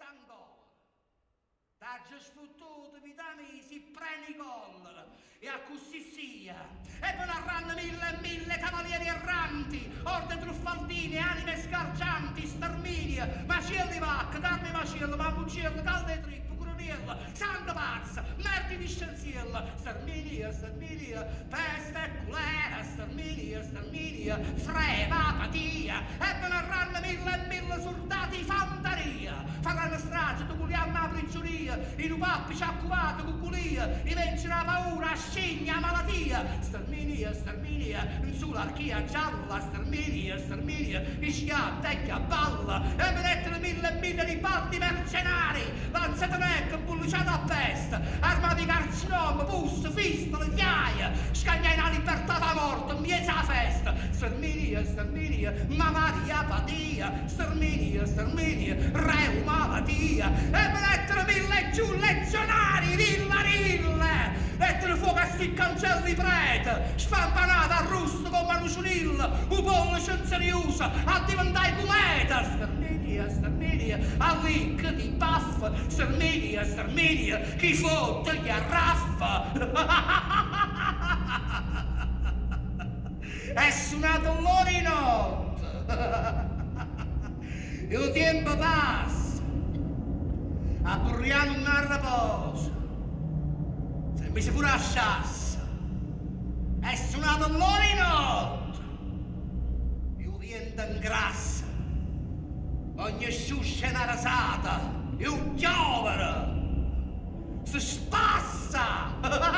Angola. T'ha sfottuto, vitami, si preni collera, e a così sia. E poi narranno mille e mille cavalieri erranti, orde truffaldini, anime sgargianti, sterminia, macelli vacca, carne macello, mammuccello, calde trippo, croniella, santa pazza, merdi di scenziella, sterminia, sterminia, peste e culera, sterminia, sterminia, freva, apatia, e poi narranno mille e mille soldati fantaria, faranno strage, tu culiamo la prigionia, i lupappi ci accuvate, cuculia, i venci la paura, scigna, malatia, sterminia, sterminia, sull'archia gialla, sterminia, sterminia, i schiatti e a balla, e vedete mille e mille di bandi mercenari, lanzatonecche, bulliciate a peste, armati carcinoma, pus, fistole, chiaia, scagnai la libertà da morte, miesa la festa, sterminia, sterminia, mamaria, apatia, sterminia, sterminia, reuma, malatia, e vedete mille giù legionari, rilla, rilla, mettere fuoco a sti cancelli prete, spampanata a rusto come Manuciunilla, un pollo senza riusa, a diventare cometa, sterminia, sterminia, a ricca di baffa, sterminia, sterminia, chi fotte gli arraffa. È suonato l'ora in notte, il tempo passa, abburiamo un riposo, se mi si pure asciassa, è suonato l'ora in notte, il vento ingrassa, ogni sciuscia è una rasata, il giovere si spassa.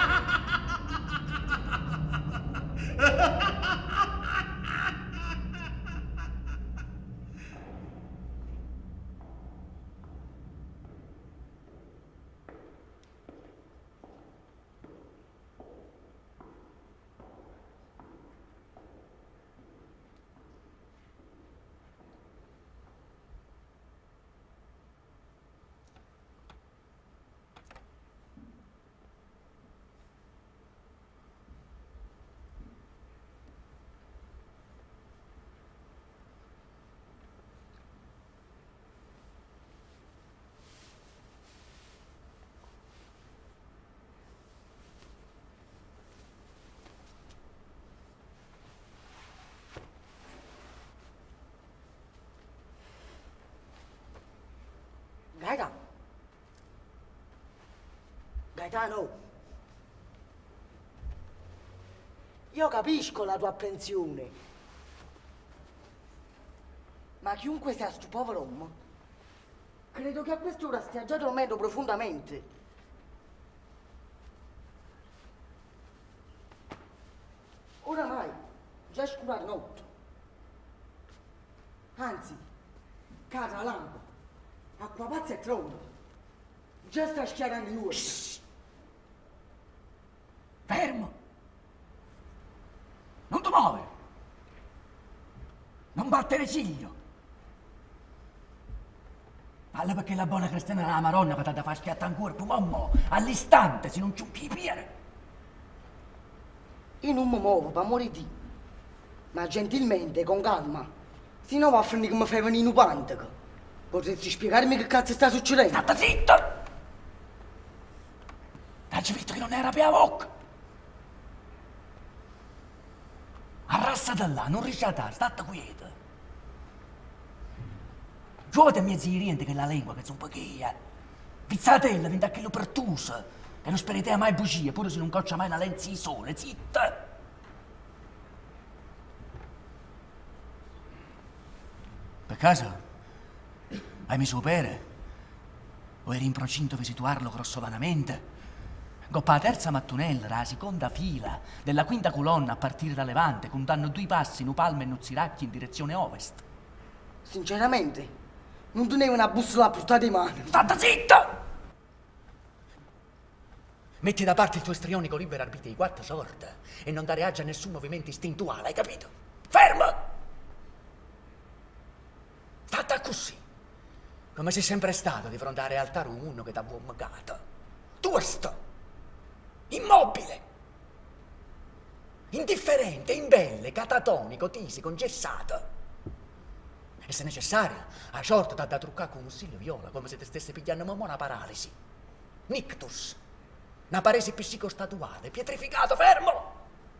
Gaetano. Gaetano. Io capisco la tua apprensione. Ma chiunque sia sto povero uomo, credo che a quest'ora stia già dormendo profondamente. Oramai, già è scura di notte. Anzi, cara lampo, acqua pazza e trono, già sta schiarando in urna. Fermo! Non ti muovere! Non battere ciglio! Parla perché la buona cristiana della Maronna che ti ha da far schiattare ancora tu mammo all'istante se non ciucchi i piedi. Io non mi muovo, per amore di Dio, ma gentilmente, con calma, se no va a finire che mi fai venire un pantico. Potresti spiegarmi che cazzo sta succedendo? State zitto! Hai visto che non era per la bocca? Arrassate là, non risciatare, state quieta. Giovate a mezzo di riente che la lingua che sono pochia. Pizzatella, vinta che lo pertusa, che non sperite mai bugie, pure se non coccia mai una lenza di sole, zitta! Per caso? Hai messo opere? O eri in procinto di situarlo grossolanamente? Goppa la terza mattonella, la seconda fila, della quinta colonna a partire da Levante, contando 2 passi, nu palme e nu ziracchi in direzione ovest. Sinceramente, non tenevo una bussola a portata in mano. State zitto! Metti da parte il tuo istrionico libero arbitrio di 4 sorte e non dare agio a nessun movimento istintuale, hai capito? Fermo! State così, come sei sempre stato di fronte alla realtà uno che t'ha uomogato. Tosto, immobile, indifferente, imbelle, catatonico, tisico, ingessato. E se necessario, a sorte t'ha da truccare con un mussillo viola, come se te stesse pigliando una paralisi. Nictus. Una paresi psicostatuale, pietrificato, fermo!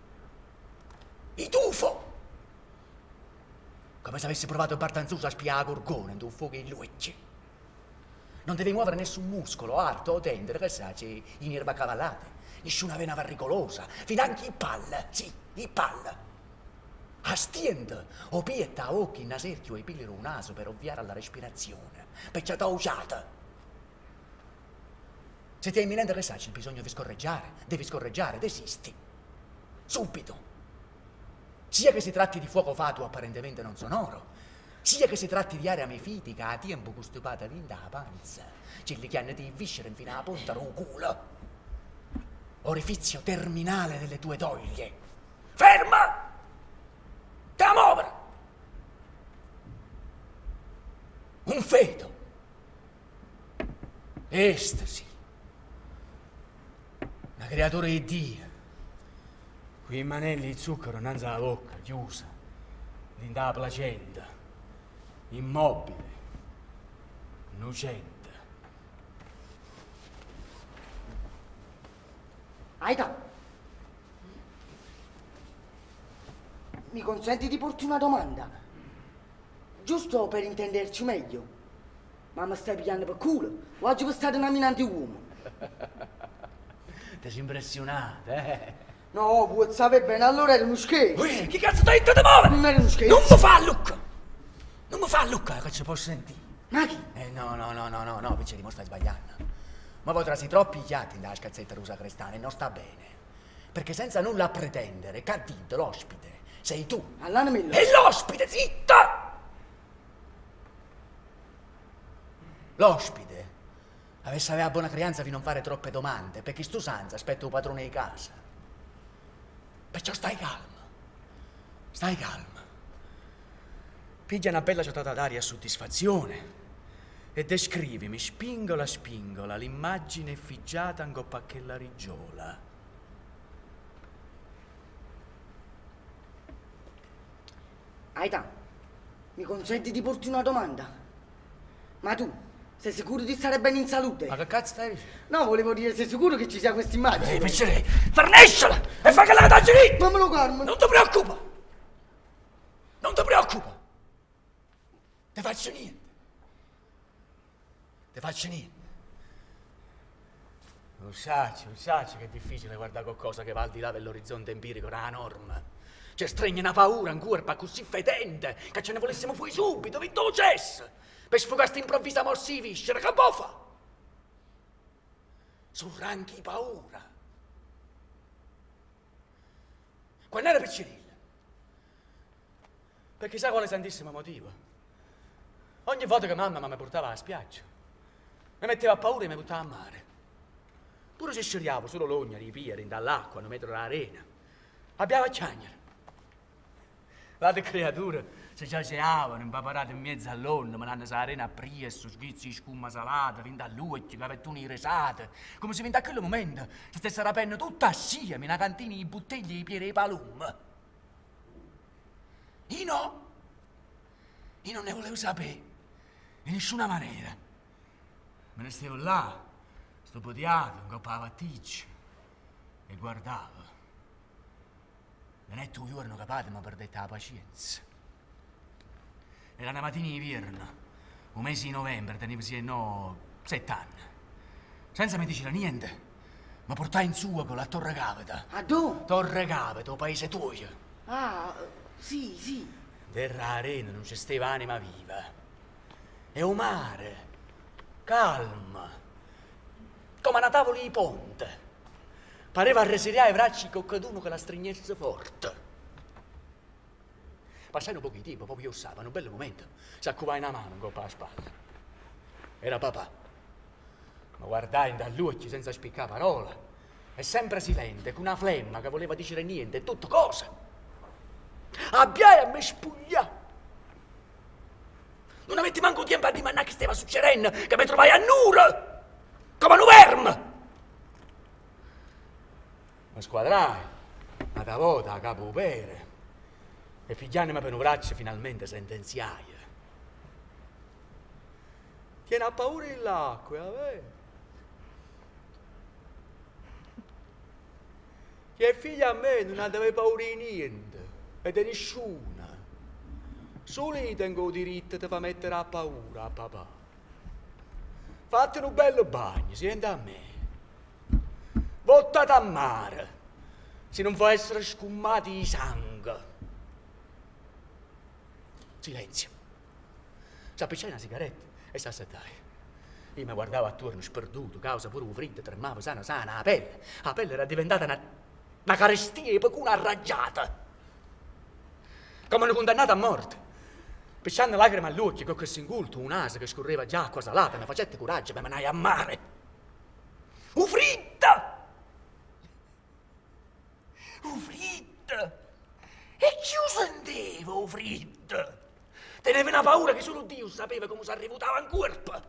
I tufo! Come se avessi provato Bartanzuso a spiare a Gorgone in un fuoco in luce. Non devi muovere nessun muscolo, arto o tendere, che sa, c'è in nerva cavallate, nessuna vena varricolosa, finanche i palla, sì, i palla. Astiende, o pietta, occhi, naserchio e pilero un naso per ovviare alla respirazione, perciò t'ho usata. Se ti è imminente che sa, c'è bisogno di scorreggiare, desisti. Subito. Sia che si tratti di fuoco fatuo apparentemente non sonoro, sia che si tratti di aria mefitica a tempo costupata vinta la panza, quelli che hanno di viscere fino alla punta del culo. Orifizio terminale delle tue doglie. Ferma! Da muovere! Un feto. Estasi. Una creatura di Dio. Qui manelli di zucchero innanzi alla bocca, chiusa, dentro la placenta, immobile, lucente. Aida, mi consenti di porti una domanda? Giusto per intenderci meglio. Ma mi stai pigliando per culo? O oggi per stare nominante uomo? Ti sei impressionato, eh? No, vuoi sapere bene, allora era uno scherzo. Ui, chi cazzo t'ha detto di muovere? Non era uno scherzo. Non mi fa Luca! Non mi fa Luca, che ci posso sentire. Ma chi? No, picceri, mo stai sbagliando. Ma voi trasi troppi chiatti dalla scazzetta rusa crestana e non sta bene. Perché senza nulla a pretendere, che ha detto l'ospite, sei tu. Allora me lo... E l'ospite, zitta! L'ospite avesse aveva buona creanza di non fare troppe domande, perché stu sanza aspetta il padrone di casa. Perciò stai calma. Piglia una bella giornata d'aria a soddisfazione e descrivimi spingola l'immagine effigiata in coppa che la rigiola. Aida, mi consenti di porti una domanda? Ma tu, sei sicuro di stare bene in salute? Ma che cazzo stai dicendo? No, volevo dire, sei sicuro che ci sia questa immagine? Piccere, farnescila e fai che la tagli lì! Ma me lo calmo. Non ti preoccupa! Te faccio niente. Lo sai che è difficile guardare qualcosa che va al di là dell'orizzonte empirico della norma. C'è stregna una paura in corpo così fetente che ce ne volessimo fuori subito, vinto lo cesso, per sfogare sta improvvisa morsi di viscera, che può fa? Su ranchi paura. Quando era piccerilla? Perché sa quale santissimo motivo? Ogni volta che mamma mi portava alla spiaggia, mi metteva a paura e mi buttava a mare. Pure se sceriavo solo l'ogna, ripiere, dall'acqua, non mettere l'arena. Abbiamo a chiagnere. L'altre creature se già ceavano, impaparate in mezzo all'onno, ma l'hanno arena a priesto, schizzi di scuma salata, fin dall'ucchi, cavettuni resate. Come se fin da quel momento si stesse rapendo tutta assieme in una cantina di bottiglie di Piere di Palum. Io non ne volevo sapere, in nessuna maniera. Me ne stavo là, stopodiato, in coppa alla vatticcia, e guardavo. Non è tu giorno che mi perdette la pazienza. Era una mattina di vierno, un mese di novembre, tenevo sì e no 7 anni. Senza mi dicere niente, mi portai in su con la Torre Caveta. A dove? Torre Caveta, paese tuo. Ah, sì. Terra arena non ci stava anima viva. E un mare, calma, come una tavola di ponte. Pareva arreseriare i bracci con qualcuno che la stringesse forte. Passai un po' di tempo, proprio io stavo, in un bel momento, si accuvai una mano in coppa alla spalla. Era papà. Mi guardai dall'occhio senza spiccare parola, e sempre silente, con una flemma che voleva dire niente, e tutto cosa. Abbiai a me spuglia. Non avetti manco tempo a dimandare che stava succedendo, che mi trovai a nulla, come un verme. Mi squadrai, ma da volta a capo pere, e pigliandomi per un braccio finalmente sentenziai. Che ne ha paura dell'acqua, vabbè. Che figlia a me non aveva paura di niente, e di nessuna. Solo io tengo il diritto di far mettere a paura a papà. Fate un bello bagno, senta a me. Vottate a mare, se non fa essere scummati di sangue. Silenzio. S'appicciai una sigaretta e s'assettai. Io mi guardavo attorno sperduto, causa pure un freddo, tremava sana sana, la pelle. La pelle era diventata una carestia e poi una arraggiata. Come una condannata a morte. Pisciando lacrime agli occhi, con questo inculto, un naso che scorreva già acqua salata, mi facette coraggio per menare a mare. Un freddo! Un freddo! E chi lo sentiva, un freddo? Teneva una paura che solo Dio sapeva come si arrivutava in corpo.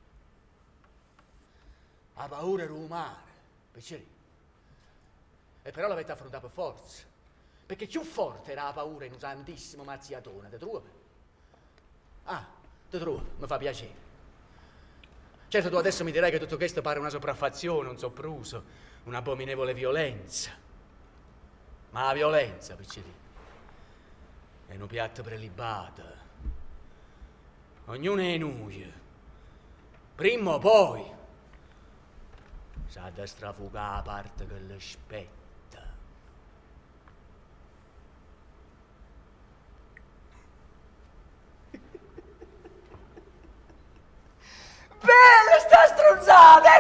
La paura era un mare, piacere. E però l'avete affrontata per forza. Perché più forte era la paura in un santissimo mazziatone, ti trovi? Ah, ti trovo, mi fa piacere. Certo, tu adesso mi dirai che tutto questo pare una sopraffazione, un sopruso, un'abominevole violenza. Ma la violenza, picciri, è un piatto prelibato. Ognuno è noi. Prima o poi sa da strafugare la parte che le spetta. Bella sta stronzata!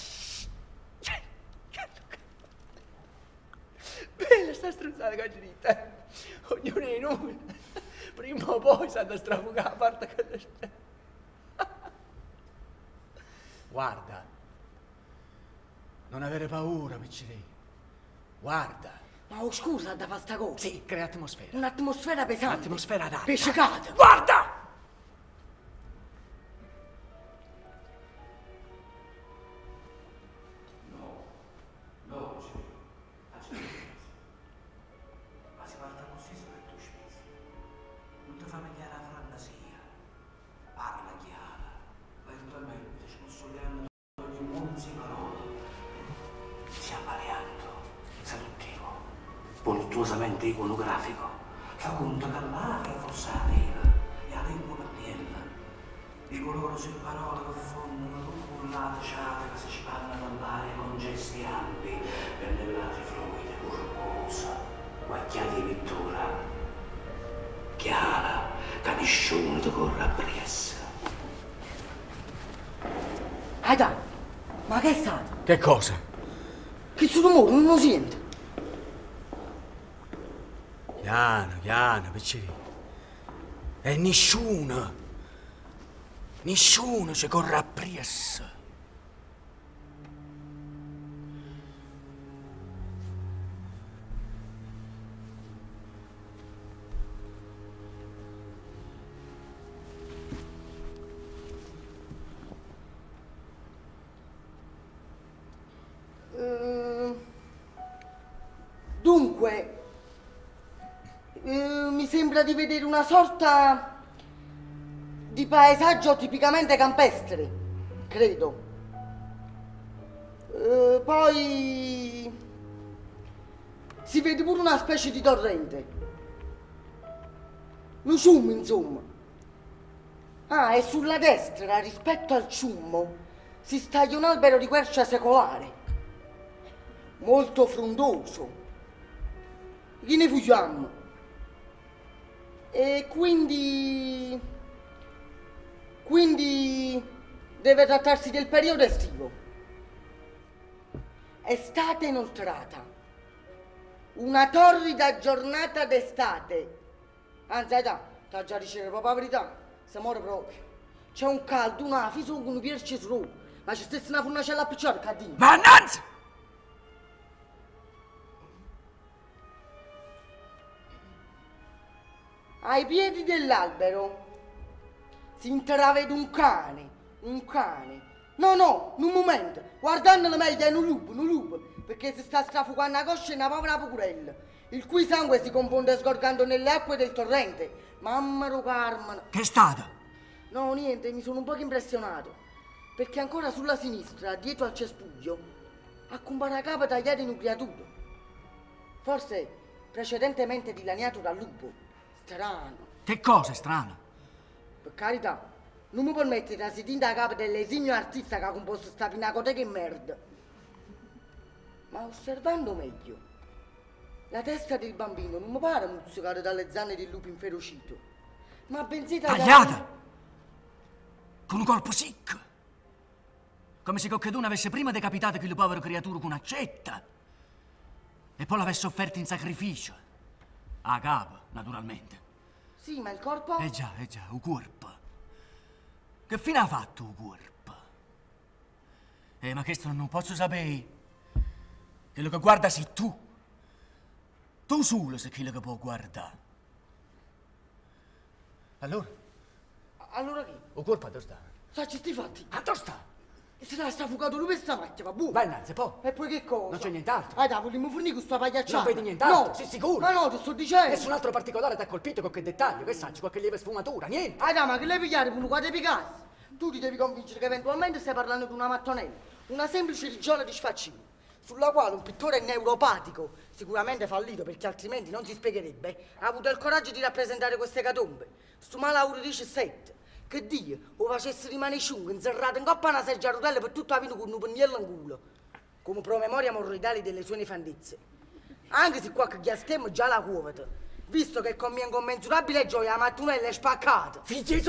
Bella sta stronzata, Caginita. Ognuno è noi. Prima o poi sa da strafugare la parte che le spetta. Guarda, non avere paura, picciri. Guarda. Ma oh, scusa, da fare sta cosa? Sì, crea atmosfera. Un'atmosfera pesante. Un'atmosfera adatta. Pescicata. Guarda! Voluttuosamente iconografico, fa conto che l'aria fosse la tela e la lingua pennella, i colori sue parole che fondono rullate ciate che si spanna dall'aria con gesti ampi, pennellate fluide, corposa, guacchiati di pittura, chiara, che nessuno ti corre appresso. Aida, ma che è stato? Che cosa? Che sul rumore non lo sente. Piano, picciri. E nessuno ci corre appresso. Dunque, mi sembra di vedere una sorta di paesaggio tipicamente campestre, credo. Poi si vede pure una specie di torrente. Un ciummo, insomma. Ah, e sulla destra, rispetto al ciummo, si staglia un albero di quercia secolare, molto frondoso. Chi ne fuggiamo? E quindi deve trattarsi del periodo estivo. Estate inoltrata. Una torrida giornata d'estate. Anzi, dai, t'ha già dicere proprio la verità. Si muore proprio. C'è un caldo, una fisonga, un pierce solo. Ma c'è stessa una fornacella appicciata, cadina. Mannaggia! Ai piedi dell'albero si intravede un cane. No, un momento, guardandolo meglio è un lupo, perché si sta strafugando la coscia in una povera purella, il cui sangue si confonde sgorgando nelle acque del torrente. Mamma Carmen. Che è stato? No, niente, mi sono un po' impressionato. Perché ancora sulla sinistra, dietro al cespuglio, accompagna la capa tagliata in un creatura. Forse precedentemente dilaniato dal lupo. Strano. Che cosa è strano? Per carità, non mi permette di sedere a capo dell'esimio artista che ha composto sta pinacoteca in merda. Ma osservando meglio, la testa del bambino non mi pare muzzicata dalle zanne del lupo inferocito, ma bensì Tagliata! Con un colpo sicco! Come se qualcuno avesse prima decapitato quel povero creatura con un'accetta e poi l'avesse offerto in sacrificio. A capo, naturalmente. Sì, ma il corpo? Eh già, un corpo. Che fine ha fatto un corpo? Ma questo non posso sapere. Quello che guarda sei tu. Tu solo sei quello che può guardare. Allora? Allora che? Un corpo dove sta? Sacci sti fatti? A dove sta? E se la sta fugato lui per sta macchina, va buono? Vai innanzi, poi. E poi che cosa? Non c'è nient'altro. Ah, dai, vogliamo fornire questa pagliacciata? Non vedi nient'altro? No. Sei sicuro? Ma no, ti sto dicendo. Nessun altro particolare ti ha colpito con che dettaglio? Che sai, qualche lieve sfumatura? Niente. Ah, dai, ma che lei pigliare per un quadro Picasso? Tu ti devi convincere che eventualmente stai parlando di una mattonella, una semplice rigiola di sfaccino, sulla quale un pittore neuropatico, sicuramente fallito perché altrimenti non si spiegherebbe, ha avuto il coraggio di rappresentare queste catombe. Sto Malauro dice 7. Che Dio o facesse rimanere ciungo, inserrato in coppa una seggia a rotelle per tutto la vino con un pennello in culo, come promemoria morridale delle sue nefandezze. Anche se qualche ghiastemmo già la cuovata, visto che con mia incommensurabile gioia la mattonella è spaccata. Figli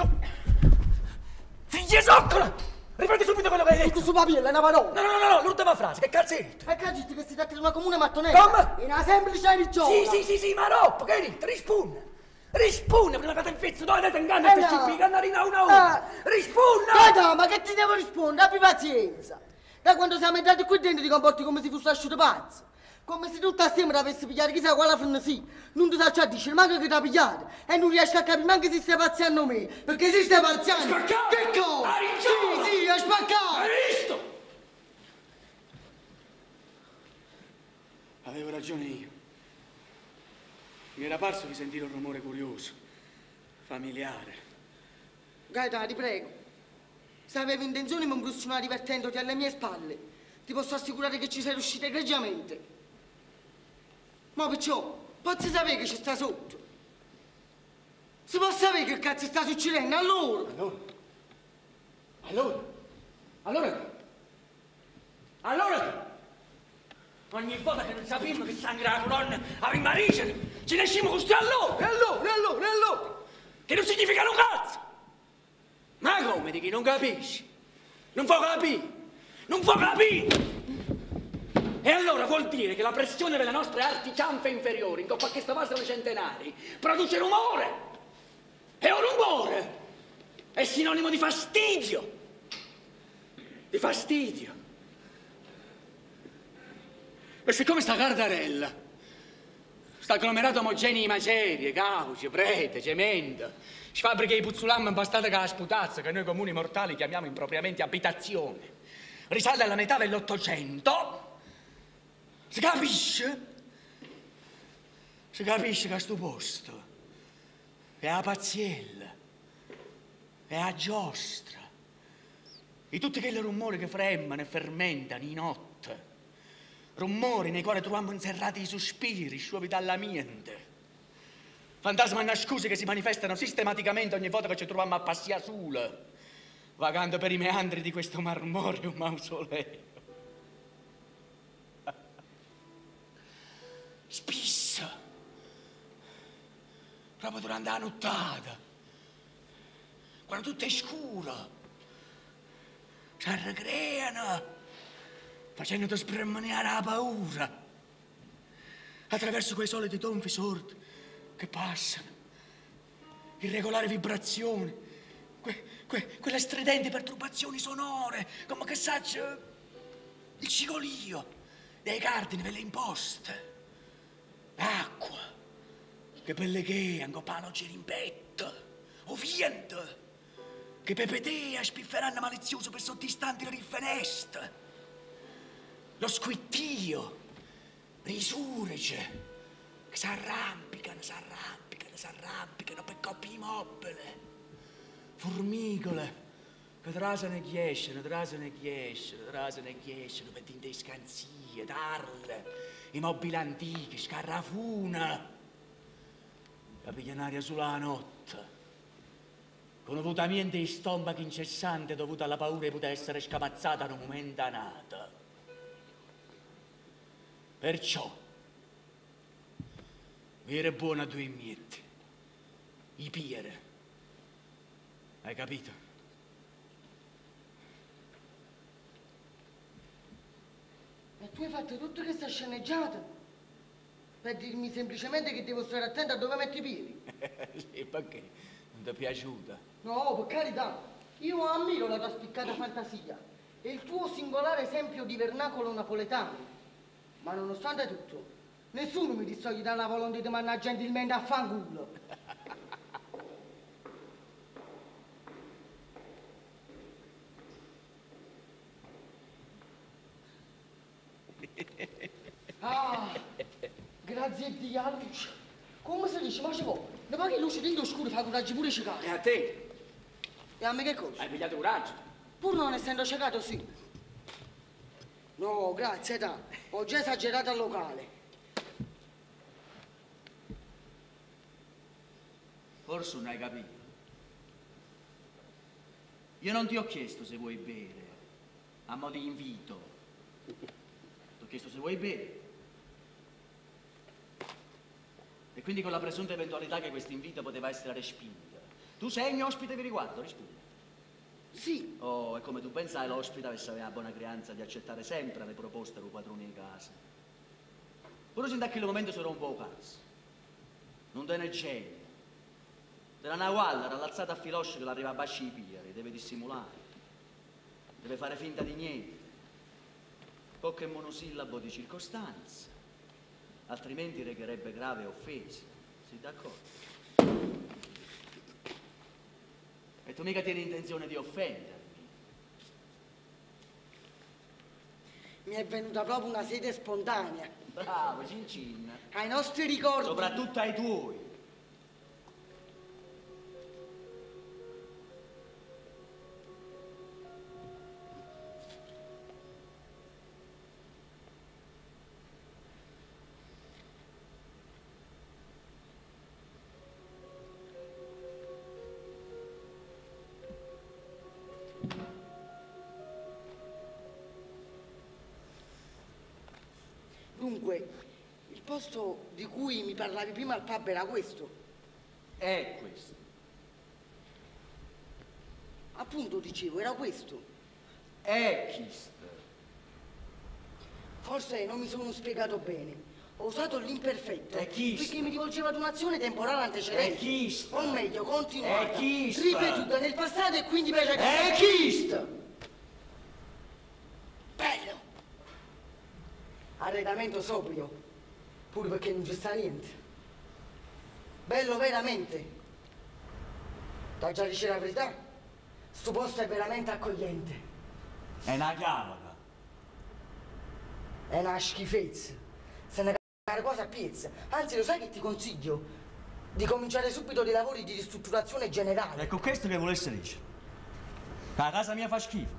zoccola! Ripeti subito quello che hai detto! Tutto su papiella, è una parola. No, l'ultima frase, che cazzo hai detto? E che dici che si tratta di una comune mattonella? Come? Una semplice rigiola. Sì, ma roppo, che hai detto? Rispunna, prima che ti infizzo, dove ti inganno e ti scippi, cannarina una. Rispunna! Dai, ma che ti devo rispondere? Abbi pazienza. Da quando siamo entrati qui dentro ti comporti come se fossi asciutto pazzo. Come se tutto assieme ti avessi pigliato chissà quale frenesia. Non ti saccia a dire, manca che ti ha pigliato. E non riesci a capire manco se stai pazziando me. Perché se stai pazziando... Spaccato! Che cosa? Sì, è spaccato! Hai visto? Avevo ragione io. Mi era parso di sentire un rumore curioso, familiare. Gaetano, ti prego. Se avevi intenzione di imbrussionare divertendoti alle mie spalle, ti posso assicurare che ci sei riuscito egregiamente. Ma perciò, posso sapere che ci sta sotto? Si può sapere che cazzo sta succedendo, allora? Allora? Ogni volta che non sappiamo che sangra la colonna a rimaricere, ce ne esciamo con sti allora! E allora? Che non significa un cazzo! Ma come di chi non capisci? Non può capire! E allora vuol dire che la pressione delle nostre arti cianfe inferiori, in coppa a questa base dei centenari, produce rumore! E un rumore è sinonimo di fastidio! E siccome sta Cardarella, sta agglomerato omogenei di macerie, cauce, prete, cemento, sfabbrica i puzzulam impastate con la sputazza che noi comuni mortali chiamiamo impropriamente abitazione, risale alla metà dell'Ottocento, si capisce che a sto posto è a Paziella, è a Giostra, e tutti quei rumori che fremmano e fermentano in notte, rumori nei quali troviamo inserrati i sospiri sciupi dalla mente, fantasmi nascosti che si manifestano sistematicamente ogni volta che ci troviamo a passia sola, vagando per i meandri di questo marmoreo mausoleo. Spesso, proprio durante la nottata, quando tutto è scuro, si arrecreano facendoti sbremaniare la paura attraverso quei soliti tonfi sordi che passano, irregolari vibrazioni, quelle stridenti perturbazioni sonore, come che saccia il cigolio dei cardini per le imposte, l'acqua che pelleghea in copano girimpetto, o vento che pepedea spifferando malizioso per sotto istanti le finestre, lo squittio dei surice che si arrampicano per coppie immobili, formicole, che trasano e chiescono, per dinte scanzie, tarle, i mobili antichi, scarrafuna. Capigliano aria sulla notte, con vuotamento di stomaco incessante dovuto alla paura di poter essere scamazzata in un momento nato. Perciò, era buono a due mietti, i piere, hai capito? E tu hai fatto tutta questa sceneggiata per dirmi semplicemente che devo stare attento a dove metto i piedi? Sì, perché? Non ti è piaciuta? No, per carità, io ammiro la tua spiccata fantasia e il tuo singolare esempio di vernacolo napoletano. Ma nonostante tutto, nessuno mi distoglie dalla volontà di mandare gentilmente a fanculo. Ah, grazie a Dio alla luce. Come si dice, ma ci vuole? Ne paghi il luce dentro scuro fa coraggio pure ciecato. E a te? E a me che cosa? Hai pigliato coraggio? Pur non essendo ciecato, sì. No, grazie, età. Ho già esagerato al locale. Forse non hai capito. Io non ti ho chiesto se vuoi bere, a mo' di invito. Ti ho chiesto se vuoi bere. E quindi con la presunta eventualità che questo invito poteva essere respinto. Tu sei il mio ospite vi riguardo, rispondi. Sì. Oh, e come tu pensai, l'ospite avesse la buona creanza di accettare sempre le proposte del padrone di casa. Pure sin da quel momento sono un po' pazzo. Non te ne genio. Della Nagualla, rallazata a filoscio che l'arriva a basci i pieri, deve dissimulare. Deve fare finta di niente. Qualche monosillabo di circostanza, altrimenti regherebbe grave offesa. Sei d'accordo? E tu mica tieni intenzione di offendermi. Mi è venuta proprio una sete spontanea. Bravo, Cincin. Ai nostri ricordi. Soprattutto ai tuoi. Dunque, il posto di cui mi parlavi prima al pub era questo? È questo. Appunto, dicevo, era questo. È questo. Forse non mi sono spiegato bene. Ho usato l'imperfetto. È questo. Perché mi rivolgeva ad un'azione temporale antecedente. È questo. O meglio, continuata. È questo. Ripetuta nel passato e quindi invece... È questo. Bello! Arredamento sobrio, pure perché non ci sta niente. Bello veramente. Da già dice la verità, sto posto è veramente accogliente. È una cavata. È una schifezza. Se ne cagare cosa a piezza. Anzi, lo sai che ti consiglio? Di cominciare subito dei lavori di ristrutturazione generale. Ecco questo che volesse dire. Che la casa mia fa schifo.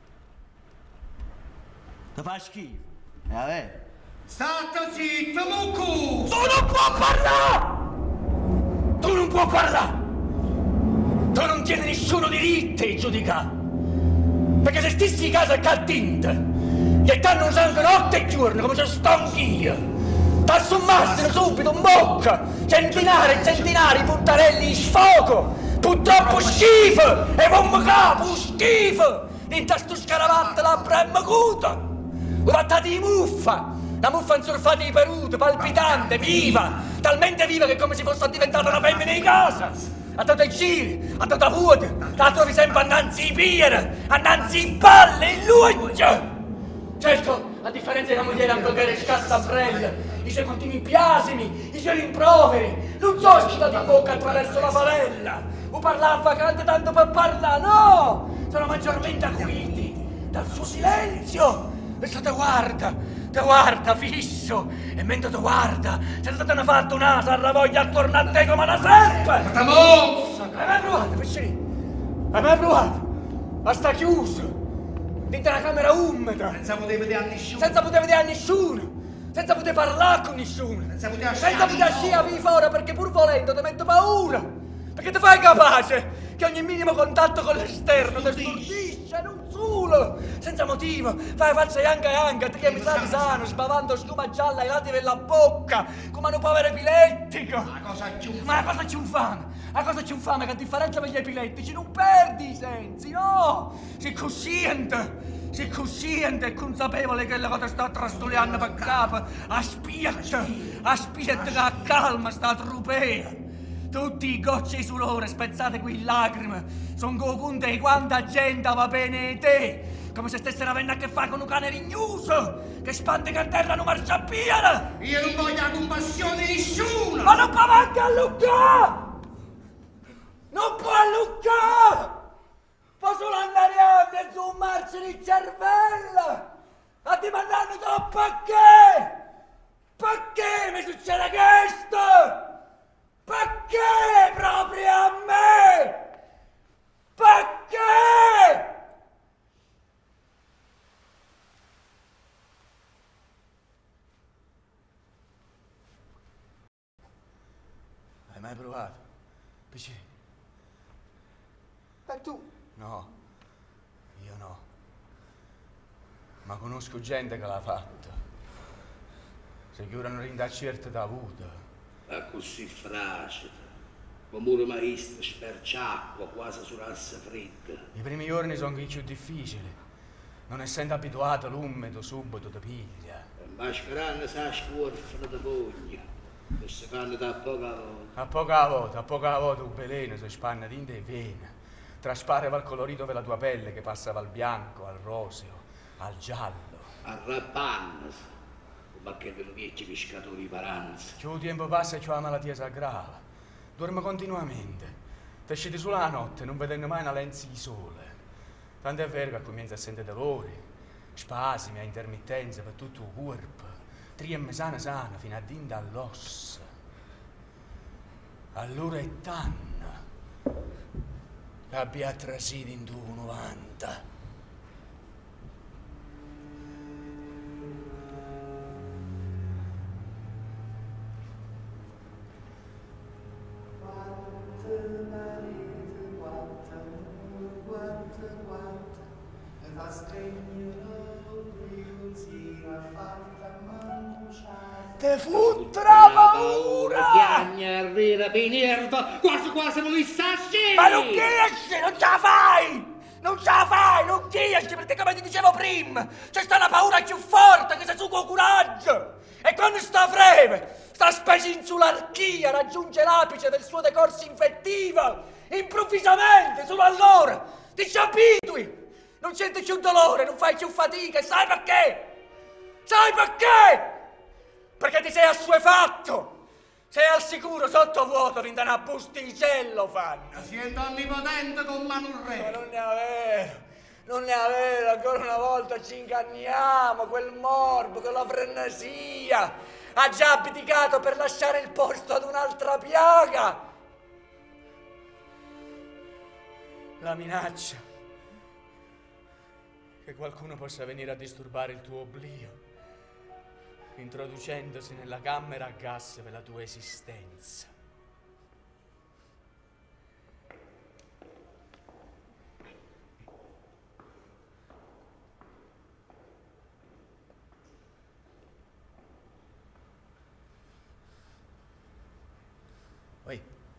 Ti fa schifo. Vabbè. State zitto, Muccu! Tu non puoi parlare! Tu non puoi parlare! Tu non tieni nessuno diritto di giudicare! Perché se stessi in casa caldinte, che t'hanno sangue notte e giorno, come ci sto anch'io, t'assummassero subito un bocca, centinaia e centinaia di puntarelli di sfogo, purtroppo schifo, e pommo capo, schifo, dentro a sto scaravatto la bremma cuta, fatta di muffa, la muffa insurfata di peruto, palpitante, viva, talmente viva che è come se fosse diventata una femmina di casa. Ha dato i giri, ha dato a vuoto, la trovi sempre annanzi ai piedi, annanzi in palle, in luce. Certo, a differenza della moglie hamburger scassa a brelle, i suoi continui biasimi, i suoi rimproveri, non so schivati in bocca attraverso la favela, o parlava vacante tanto per parlare, no! Sono maggiormente acuiti dal suo silenzio. Questo te guarda fisso, e mentre te guarda, c'è stata una fatta un'asa, la voglia attorno a te come una serpe! Sta mossa! Guarda, pescerino, Hai mai provato? Ma sta chiuso! Dentro la camera umida! Senza poter vedere a nessuno. Senza poter vedere a nessuno! Senza poter parlare con nessuno! Senza poter sciare fuori perché pur volendo ti metto paura! Perché ti fai capace che ogni minimo contatto con l'esterno ti stordisce, non solo! Senza motivo, fai falsa yanga, ti chiami sano, sbavando schiuma gialla ai lati della bocca, come un povero epilettico! La cosa più Ma la cosa c'è infame! La cosa c'è infame che a differenza degli epilettici non perdi i sensi, no! Sei cosciente e consapevole che la cosa sta trastuliando per capo. Aspetta che a calma sta trupea. Tutti i gocce di sudore spezzate qui in lacrime son go conto di quanta gente va bene te. Come se stessero avendo a che fare con un cane rignuso che spante che a terra non marciapiano. Io non voglio la compassione di nessuno! Ma non può manco a Luca! Non può a Luca! Può solo andare a zoomarsi il cervello! A dimandarmi troppo perché? Perché mi succede questo? Perché proprio a me? Perché? Hai mai provato? Piacere? E tu? No, io no. Ma conosco gente che l'ha fatto. Se chiudono rindacerta da avuto. È così fragile, come un maestro sperciacqua quasi sull'asse fredda. I primi giorni sono i più difficili. Non essendo abituato all'umido, subito ti piglia. E mascherando sa scorfano di pugna, che si fanno da poca volta. A poca volta un veleno si spanna tinta e vena. Traspareva il colorito della tua pelle che passava al bianco, al roseo, al giallo. Arrappannasi, come che ve lo viecci pescatori di paranza. Più tempo passa e c'è la malattia si aggrava. Dorme continuamente. Ti scende sulla la notte, non vedendo mai una lenza di sole. Tanto è vero che comienza a sentire dolori, spasimi, a intermittenze per tutto il corpo. Triemme sana fino a dinda all'ossa. Allora è tanto che abbia trasito in 90. Te fotterà paura! Piagna, rira, pinerva, quasi volessi ascendere! Ma non riesci, non ce la fai! Non ce la fai, non riesci, perché come ti dicevo prima, c'è sta una paura più forte che se su con coraggio! E quando sta breve, sta specie insularchia raggiunge l'apice del suo decorso infettivo, improvvisamente, solo allora, ti ci abitui! Non senti più dolore, non fai più fatica, e sai perché? Sai perché? Perché ti sei assuefatto! Sei al sicuro sottovuoto, fin da una busticello fanno! Siendo onnipotente con mano Ma re! non ne è vero, ancora una volta ci inganniamo, quel morbo, quella frenesia, ha già abdicato per lasciare il posto ad un'altra piaga. La minaccia che qualcuno possa venire a disturbare il tuo oblio, introducendosi nella camera a gas per la tua esistenza. Oi.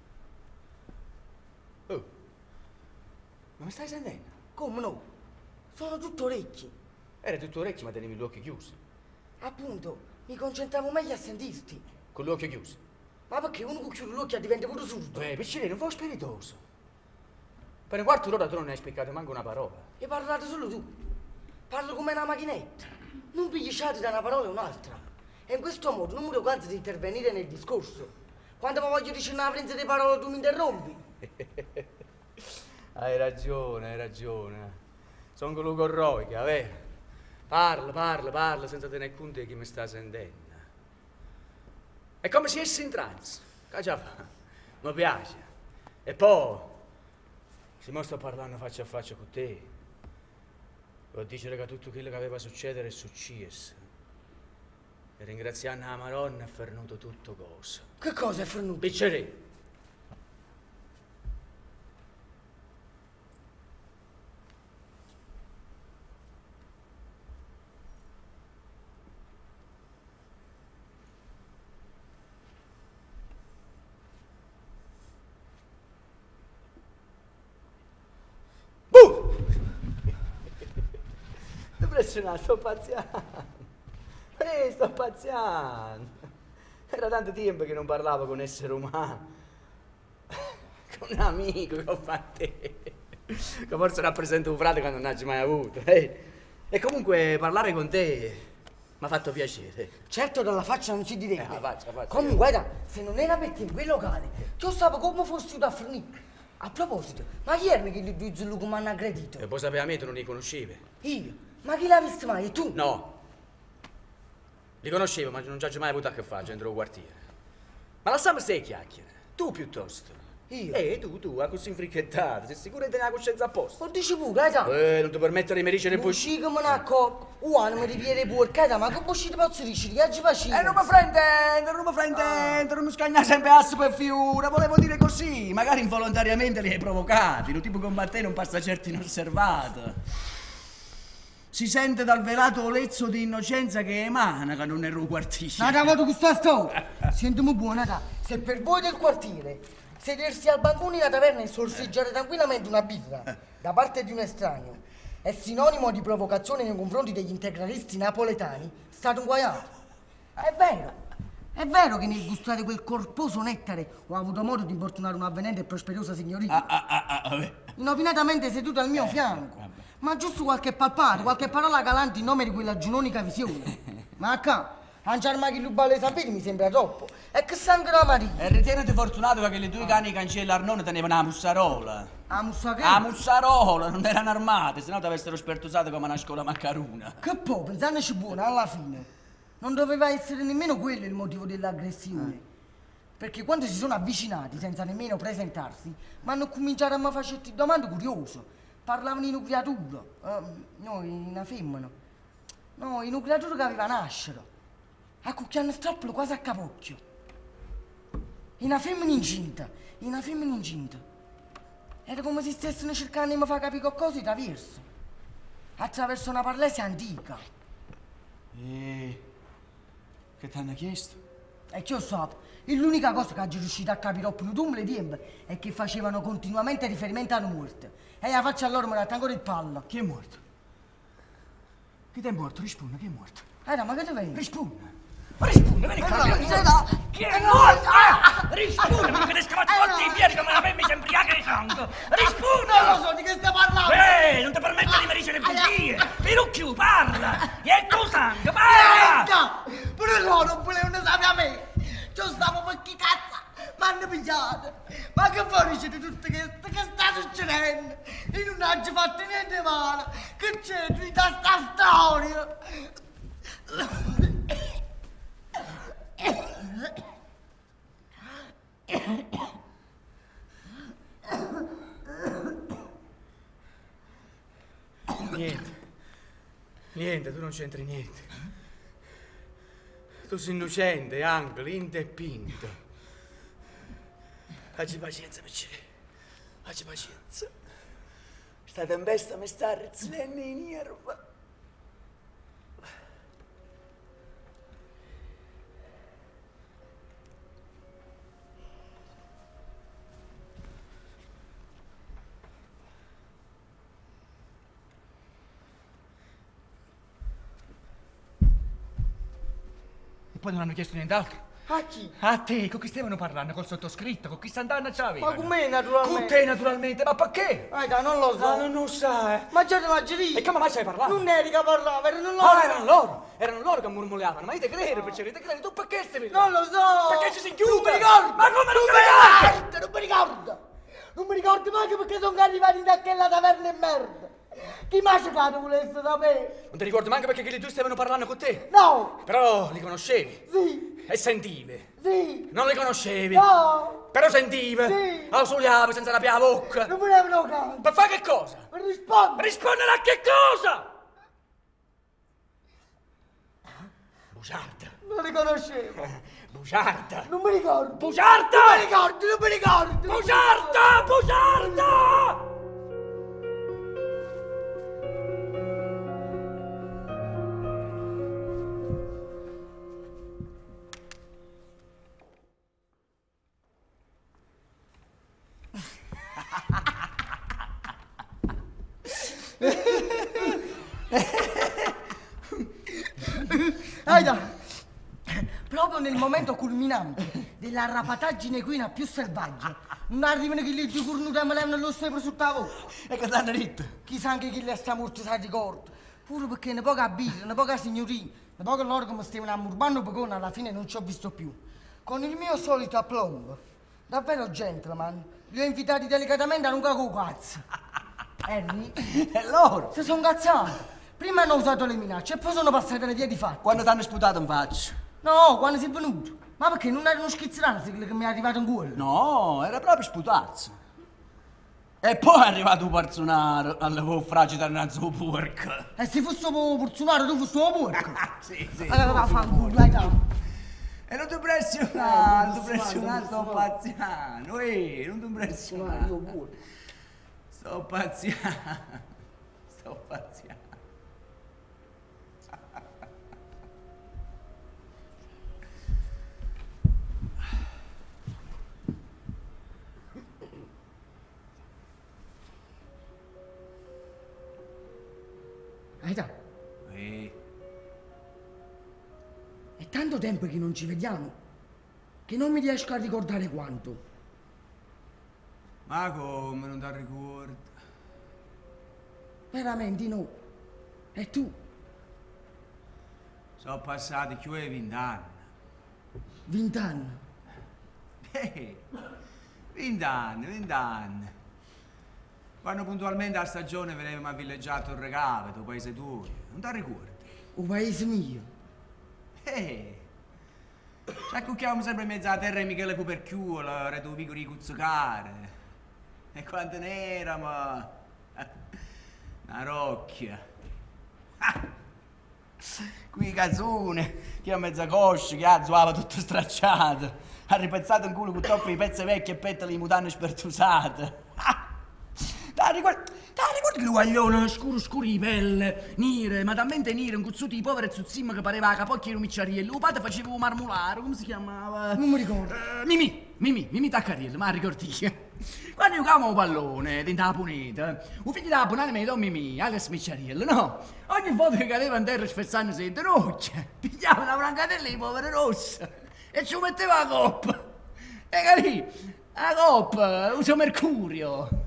Oh. Ma mi stai sentendo? Come no? Sono tutto orecchi. Era tutto orecchio, ma tenevi gli occhi chiusi. Appunto, mi concentravo meglio a sentirti. Con gli occhi chiusi. Ma perché uno che chiude l'occhio diventa pure surdo? Piccine, non fai spiritoso. Per un quarto d'ora tu non hai spiegato manco una parola. E parlate solo tu. Parlo come una macchinetta. Non pigli sciati da una parola a un'altra. E in questo modo non mi ricordo di intervenire nel discorso. Quando poi voglio dire una frenza di parole tu mi interrompi. Hai ragione. Sono quello corroica, vero? Parla senza tenere conto di chi mi sta sentendo. È come se essi in trance. Che già fa? Mi piace. E poi, Se mo sto parlando faccia a faccia con te, devo dire che tutto quello che aveva succedere è successo. E ringraziando la Maronna è fernuto tutto cosa. Che cosa è fernuto? Piccerì. Impressionato, sto pazziando. Sto pazziando. Era tanto tempo che non parlavo con un essere umano. Con un amico che ho fatto te. Che forse rappresenta un frate che non hai mai avuto. E comunque parlare con te mi ha fatto piacere. Certo dalla faccia non si direbbe. La faccia. Comunque, guarda, se non era per te in quel locale, io sapevo come fossi da fornire. A proposito, ma chi erano quelli due zullu che mi hanno aggredito? E poi sapevamente non li conoscevi. Io? Ma chi l'ha visto mai? Tu? No. Li conoscevo, ma non ci ho mai avuto a che fare dentro il quartiere. Ma lasciamo stare chiacchiere. Tu piuttosto. Io? Tu, a così infricchettato. Sei sicuro di tenere la coscienza a posto? Lo dici pure, Non ti permettere di mericere poi. Uscì che me ne accorgo. Uano mi riviene pure, ma che uscite posso dire? Che oggi faccio? Non mi fraintendere, non mi scagnare sempre asso per fiura. Volevo dire così. Magari involontariamente li hai provocati. Un tipo come te non passa certo inosservato. Si sente dal velato olezzo di innocenza che emana che non è un quartiere. Nada, vado con sta storia. Sentimi buona, se per voi del quartiere sedersi al bancone della taverna e sorseggiare tranquillamente una birra da parte di un estraneo è sinonimo di provocazione nei confronti degli integralisti napoletani, state inguaiato. È vero che nel gustare quel corposo nettare ho avuto modo di importunare un'avvenente e prosperosa signorina. Inopinatamente seduta al mio fianco. Ma giusto qualche palpata, qualche parola galante in nome di quella giunonica visione. Ma qua, lanciarmi che rubare le sapete mi sembra troppo. E che sangue la Maria. E ritieniti fortunato che le due cani cancelli Arnone tenevano la mussarola. La mussa che? La mussarola, non erano armate, se no ti avessero spertusato come una scuola maccaruna. Che poi, pensandoci buona, alla fine, non doveva essere nemmeno quello il motivo dell'aggressione. Perché quando si sono avvicinati, senza nemmeno presentarsi, mi hanno cominciato a mi fare certe domande curiose. Parlavano in creatura, noi una femmina. No, in creatura che aveva nascere. A cucchiare strappolo quasi a capocchio. Una femmina incinta. Era come se stessero cercando di mi far capire qualcosa attraverso. Attraverso una parlese antica. E che ti hanno chiesto? E che io so, l'unica cosa che oggi riuscito a capire più di tempo è che facevano continuamente riferimento alla morte. E la faccia a loro mi ha dato ancora il pallo. Chi è morto? Chi è morto? Risponda, chi è morto? Ma che te vedi? Risponda! Risponda, vieni qua! Chi è morto? Risponda, mi vede scavacciati i piedi come una femmina embriaca di sangue! Risponda! Non lo so di che stai parlando! Non ti permettere di mericere bugie! Pirucchiu, parla! E è tuo sangue, parla! Pure loro non volevano sapere a me! Io stavo per chi cazzo m'hanno pigliato! Ma che fuori di tutto questo? Che sta succedendo? Io non ho fatto niente male! Che c'è di sta storia? Niente, tu non c'entri niente. Tu sei innocente, anche, lindo e pinto. Oggi pazienza, piccere. Oggi pazienza. Sta tempesta mi sta rizzando in nerva. Poi non hanno chiesto nient'altro. A chi? A te, con chi stavano parlando? Col sottoscritto? Con chi stanno c'avevano? Ma con me naturalmente. Con te naturalmente, ma perché? Non lo so. Non lo sai. Ma già te l'ho detto. E come mai sai parlare? Non eri che parlava, erano loro. Erano loro che murmuravano, ma io te credo, piacere, te credo, tu perché stai là? Non lo so. Perché ci si chiude? Non mi ricordo. Ma come non mi ricordi? Non mi ricordo. Non mi ricordo manco perché sono arrivati da quella taverna e merda. Chi mi ha cercato volesse sapere? Non ti ricordi manco perché quelli due stavano parlando con te? No. Però li conoscevi? Sì. E sentivi? Sì. Non li conoscevi? No. Però sentivi? Sì. Ausuliavi senza la pia bocca? Non me ne avevo canto. Per fare che cosa? Per rispondere. Rispondere a che cosa? Bugiarda. Non li conoscevo. Bugiarda. Non mi ricordo. Bugiarda! Non mi ricordo, non mi ricordo. Bugiarda! Bugiarda! Aida, proprio nel momento culminante della rapataggine equina più selvaggia, non arrivano chi li due cornuti e me levano lo stepro sul tavolo. E che t'hanno detto? Chissà anche chi le sta morto si ricorda. Pure perché ne poca birra, ne poca signorina, ne poca loro come stavano ammurbando pocone, alla fine non ci ho visto più. Con il mio solito aplomb, davvero gentleman, li ho invitati delicatamente a un cago cazzo. Harry? E loro? Si sono incazzati. Prima hanno usato le minacce e poi sono passate le vie di fatto. Quando t'hanno sputato in faccia? No, quando sei venuto. Ma perché non era uno schizzerato quello che mi è arrivato in cuore? No, era proprio sputazzo. E poi è arrivato un parzonaro alla fragida innanzi al porco. E se fosse un porzionario, tu fossi un porco. Sì, sì. Allora fanculo, dai, dai. E non ti impressionare, non ti impressionare, sto pazziano. Non ti impressionare. Io pure. Sto pazziano. Sto pazziano. Aida, è tanto tempo che non ci vediamo che non mi riesco a ricordare quanto. Ma come non ti ricordo? Veramente no. E tu? Sono passati più di 20 anni. 20 anni. 20 anni, 20 anni. Quando puntualmente a stagione venivamo a villeggiato il Regave, tuo paese tuo. Non ti ricordi? Un paese mio. Ci accucchiavamo sempre in mezzo alla terra di Michele Cuperchiuolo, Redovico di Cuzzocare. E quando ne eravamo? Una rocchia. Qui cazzone, chi ha mezza coscia, chi ha zuava tutto stracciato. Ha ripezzato in culo con troppi pezzi vecchi e petali di mutande spertusate. Ti ricordi che guaglione scuro di pelle, nire, ma talmente nire, un cuzzuto di povero zuzzim che pareva a capocchio di un micciariello. Il padre faceva un marmolare, come si chiamava? Non mi ricordo. Mimì Taccariello, ma ricordi? Quando giocavamo un pallone dentro la puneta, un figlio della punata mi Don Mimì, alias Micciariello, no? Ogni volta che cadeva in terra sfezzando le ginocchia, pigliava una brancatella di povere rosse e ci metteva la coppa. E capì? La coppa, uso mercurio.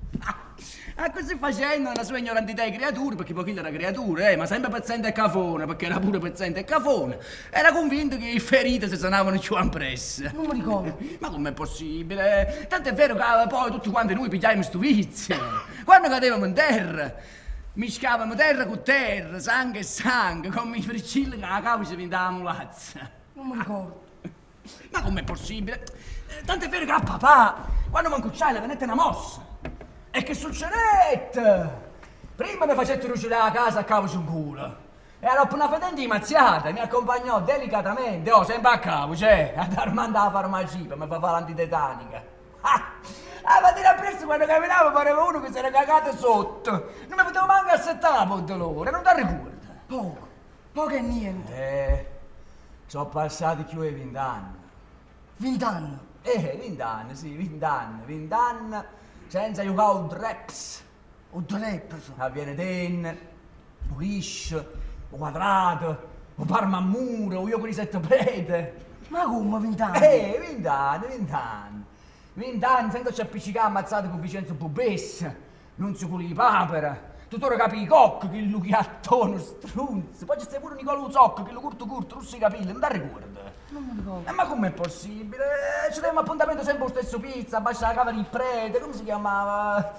E così facendo, una sua ignorantità di creature, perché poi era creatura, ma sempre pezzente e cafone, perché era pure pezzente e cafone, era convinto che i feriti si sanavano più ampresso. Non mi ricordo. Ma com'è possibile? Tanto è vero che poi tutti quanti noi pigliavamo sto vizio. Quando cadevamo in terra, mischiavamo terra con terra, sangue e sangue, come i fricilli che a capo ci pintava la mulazza. Non mi ricordo. Ma com'è possibile? Tanto è vero che a papà, quando mi ancucciai, le venette una mossa. E che succedette? Prima mi facette rucciare la casa a capo su un culo. E ero appena fedente di mazziata, mi accompagnò delicatamente, sempre a capo, ad Armando alla farmacia, per mi fa fare l'antitetanica. La mattina appresso quando camminavo pareva uno che si era cagato sotto. Non mi potevo manco assettare la poddolore, non ti ricordo? Poco e niente. Sono passati più di 20 anni. 20 anni. 20 anni, sì, 20 anni, 20 anni. Senza giocare un dreps. Un trap. Avviene ten, pulisce, un quadrato, un parma a muro, un gioco di 7 prete. Ma come 20 anni? 20 anni, 20 anni. 20 anni senza ci appiccicare ammazzate con Vincenzo Bubessa, non si culi di papera. Tuttora capi i cocco, che lui che attorno, strunz. Poi c'è pure Nicolò Zocco, che lo curto, russi i capelli, non ti ricorda? Non mi ricordo. Ma com'è possibile? Ci avevamo appuntamento sempre lo stesso pizza, abbascia la cava di prete, come si chiamava?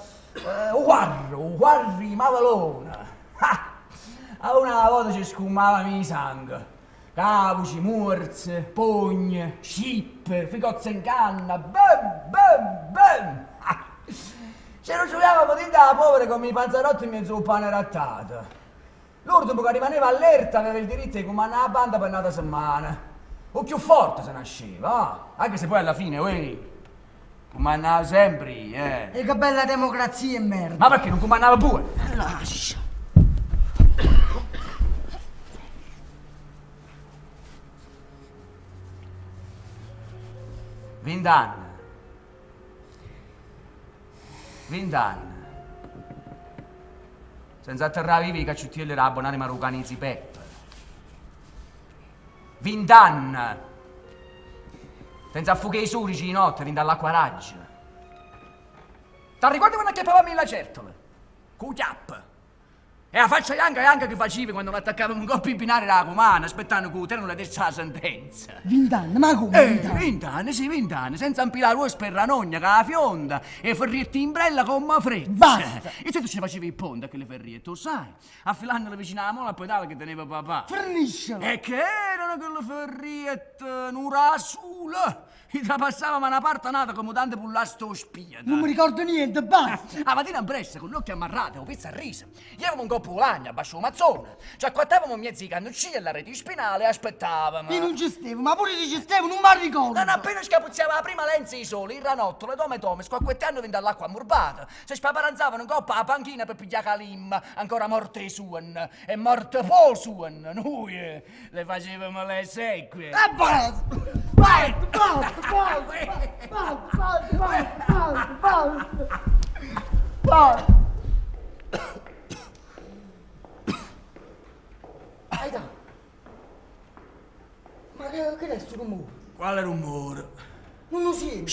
Guarri Mavalona. A una volta ci scumava mi sangue. Cavuci, morse, pogne, scippe, figozze in canna, bam, bam, bam! Ce lo giocavamo di da povere come i panzerotti in mezzo a un pane rattato. L'ultimo che rimaneva allerta aveva il diritto di comandare la banda per una settimana. O più forte se nasceva, anche se poi alla fine, comandava sempre, E che bella democrazia e merda. Ma perché non comandava pure? Lascia. 20 anni. 20 anni. Senza atterrare vivi i cacciuttieri era abbonati marucanizzi Peppe. 20 anni. Senza affugare i surici di notte, vinta all'acqua raggia. Ti ricordi quando acchiappavamo la certola? Con chiapp. E la faccia anche che facevi quando non attaccavamo un coppo in binare la comana, aspettando che utero la desse la sentenza. 20 anni, ma come? 20 anni, sì, 20 anni, senza impilare l'uovo per la nonna che la fionda e ferrietti in brella come fredda. Basta! E se tu ci facevi il ponte a quelle ferriette, tu sai, affilandole vicino alla mola a pedale che teneva papà. Forniscelo! E che erano quelle ferriette, un'ura sola, e trapassavamo una parte nata come tante pullaste spia. Non mi ricordo niente, basta! La mattina in pressa, con gli occhi ammarrati, con pizza a riso, gli avevamo un coppo di lagna, basso mazzone, ci acquattavamo mezzi cannuccini e la rete spinale e aspettavamo. Io non ci stevo, ma pure se ci stevo, non mi ricordo! Non appena scapuzziava la prima lenza di sole, il ranotto, le tome, squacquetteando dentro all'acqua ammurbata, si spaparanzavano in coppa la panchina per pigliare calim, ancora morte suen, e morte po' suen, noi le facevamo le sequie. E basta! Basta! Aida! Ma che è sto rumore? Quale rumore? Non lo sento!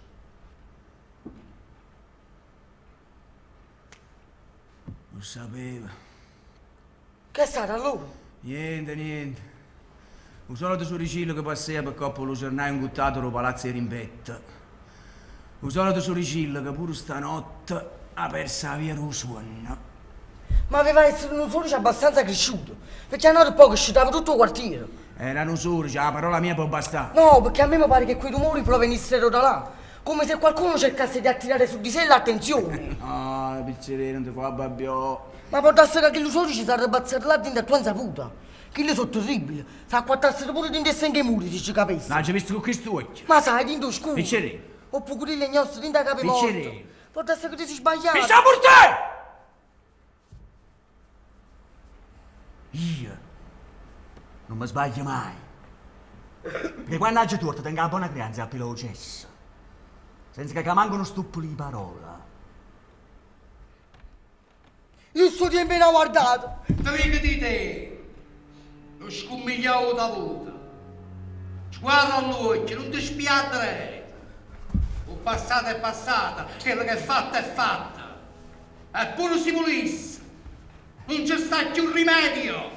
Lo sapeva. Che è stato allora? Niente. Un solito sorricillo che passava per coppa lucernaio inguttato lo palazzo di Rimbetta. Un solito sorricillo che pure stanotte ha perso la via lo sonno. Ma aveva essere un sole abbastanza cresciuto, perché a noi poco sciutava tutto il quartiere. Erano soli, la parola mia può bastare. No, perché a me mi pare che quei rumori provenissero da là, come se qualcuno cercasse di attirare su di sé l'attenzione. No, pizzerino, non ti fa babbiò. Ma può essere che gli usori ci sarebbero bazzerlati in tua insaputa. Che le sono terribili, si acquattassero pure dentro i muri, se ci capessi. Non ci visto con questo occhio. Ma sai, dentro scuro. Pizzerino. Oppure le legnosse dentro la capo Pizzerino. morto. Può essere che ti si sbagliato. Mi sta pure te! Io non mi sbaglio mai. Perché quando oggi torta tengo la buona creanza al pelo cesso. Senza che mancano stuppoli di parola. Io sto tempo ne ho guardato. Triga di te, lo scummigliavo da vuota. Guarda all'occhio, non ti spiaddere. Il passato è passato, quello che è fatta. E pure si volesse, non c'è sta più rimedio.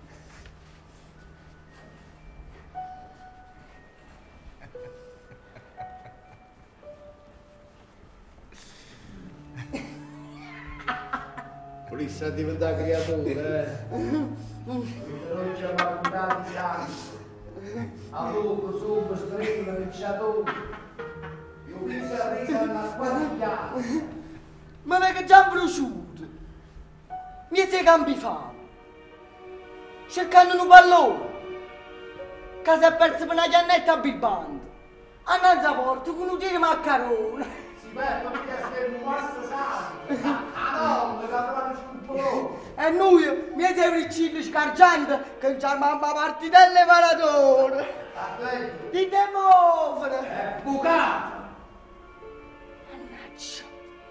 Volesse a diventare creatura, Non ci abbiamo dato sangue. A lupo, subo, stretto, ricciatore. Io penso a resa una squadrigliata. Ma non è che già bruciuto. Mi sei cambi fame. Cercando un pallone. Che si è perso per una chiannetta a birbante. Annanzi a porta con un tiro maccarone. Si perde perché sei un mastro sangue. Ah no, la trovato scuppolone. E noi mi siamo riccilli scargiando che c'è mamma partitelle maratone. Atletico. Di demofone. È bucato. Mannaggia.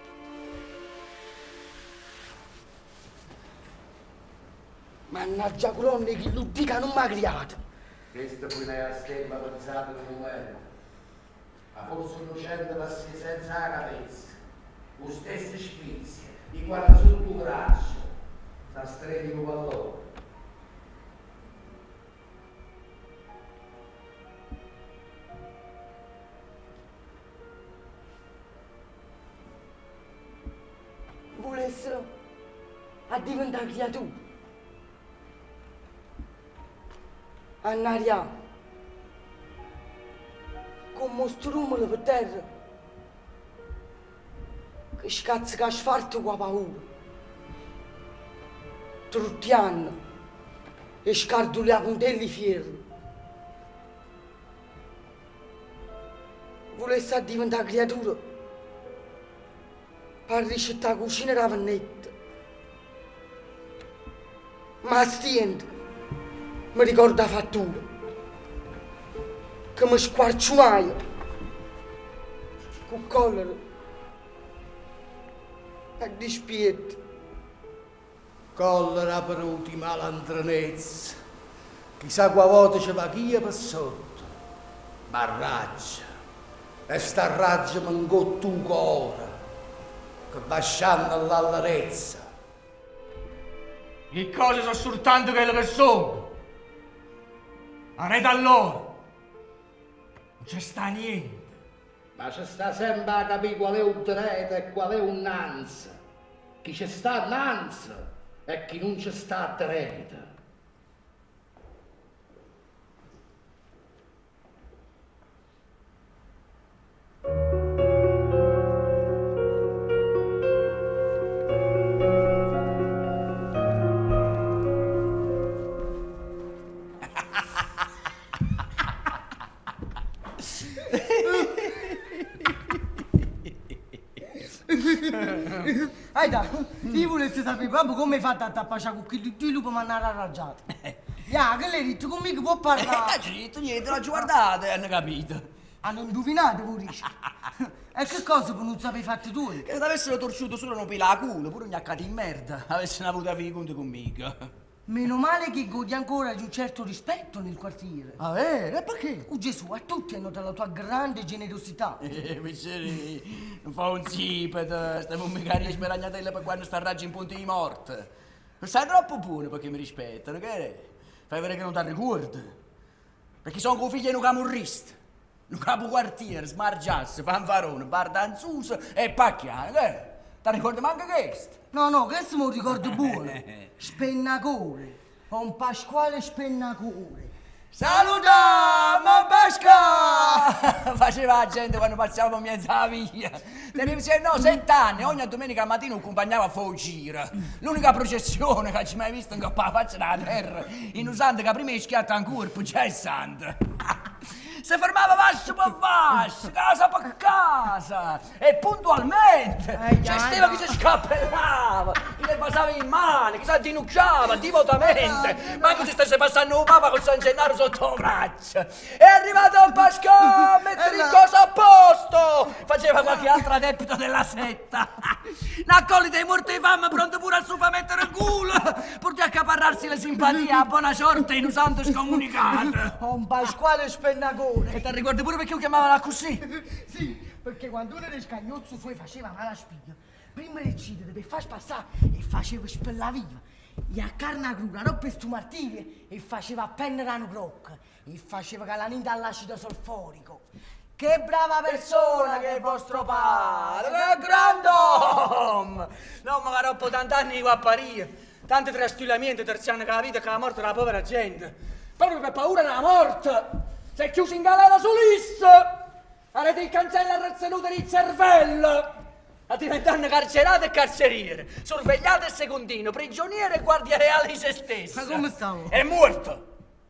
Mannaggia colonne che lo dica non mi ha criato. Questo poi la stemma pensata come era. Ma forse innocente passi senza la capezza. Lo stesso spizio, di guarda sul tuo braccio. Sta stretti con pallone. Volessero a diventare creatura. Annaria, come strumolo per terra, che scazza asfalto con la paura. Truttiano e scarduli a puntelli fierri. Volesse diventare creatura, per ricettare la cucina della vannetta. Ma stiente, mi ricorda la fattura, che mi squarciunaia, con collera e dispietto. Collera per ultima lantranezza, chissà qua volta ci va chi per sotto, ma raggia, e sta raggia mi ingotto un cuore, che basciando all'allarezza. Che cose sono soltanto quelle che sono. Arrete allora. Non c'è sta niente. Ma ci sta sempre a capire qual è un trete e qual è un'ansia. Chi ci sta innanzi e chi non ci sta trete. Aida, io volessi sapere proprio come hai fatto a tappare con quelli di lupo ma non ha raggiato. Ya, che l'hai detto conmigo può parlare? Non c'è detto niente, non ci guardate, hanno capito. Hanno indovinato, voi dici. E che cosa per non sapere fatti tu? Che se avessero torciuto solo non pila a culo, pure un gnaccato in merda, avessero avuto a fare i conti conmigo. Meno male che godi ancora di un certo rispetto nel quartiere. Ah, vero? E perché? Oh Gesù, a tutti hanno della tua grande generosità. Picceri, non fa un zipet, stiamo mica a speragnatelle per quando sta a raggio in punti di morte. Sei troppo buono perché mi rispettano, che è? Fai vedere che non ti ricordi. Perché sono con figli di un camorrista, un capo quartiere, smargiasse, fanfarone, bardanzuso e pacchiano, che? Ti ricordi manco questo? No, questo me lo ricordo buono. Spennacore. Un Pasquale Spennacore. Salutiamo Pasqua! Faceva la gente quando passavamo in mezzo alla via. Tenevi no, 7 anni, ogni domenica mattina accompagnava a fare un giro. L'unica processione che ci mai visto in coppa la faccia della terra, in usando che prima è schiatta un corpo, già è santo. Si fermava vascio per vascio, casa per casa e puntualmente c'è stava che si scappellava, che le passava in mano, che si addinucciava divotamente, ma che si stesse passando un papa con San Gennaro sotto il braccio. È arrivato un Pasqua a mettere in cosa a posto, faceva qualche altro adepto della setta. N'accolli dei morti di fame pronto pure al suo a mettere il culo, pur di accaparrarsi le simpatie a buona sorte in usando scomunicato. Un Pasquale Spennacore. E ti ricordi pure perché lo chiamavano così? Sì, perché quando uno era scagnozzo suoi faceva male a spiglia. Prima di uccidere per far spassare e faceva spella viva. E a carne cruda, non per stumartire, e faceva appendere una crocca. E faceva calanita all'acido solforico. Che brava persona che è il vostro padre! Che grand'uomo! Non mi farò po' tanti anni qua a parire. Tante trastullamenti terziane che la vita e che la morte della povera gente. Proprio per paura della morte. Si è chiuso in galera solista. Avete il cancello arrazzanuto di cervello. A diventare carcerato e carceriere. Sorvegliato e secondino, prigioniere e guardia reale di se stesso. Ma come stavo? È morto.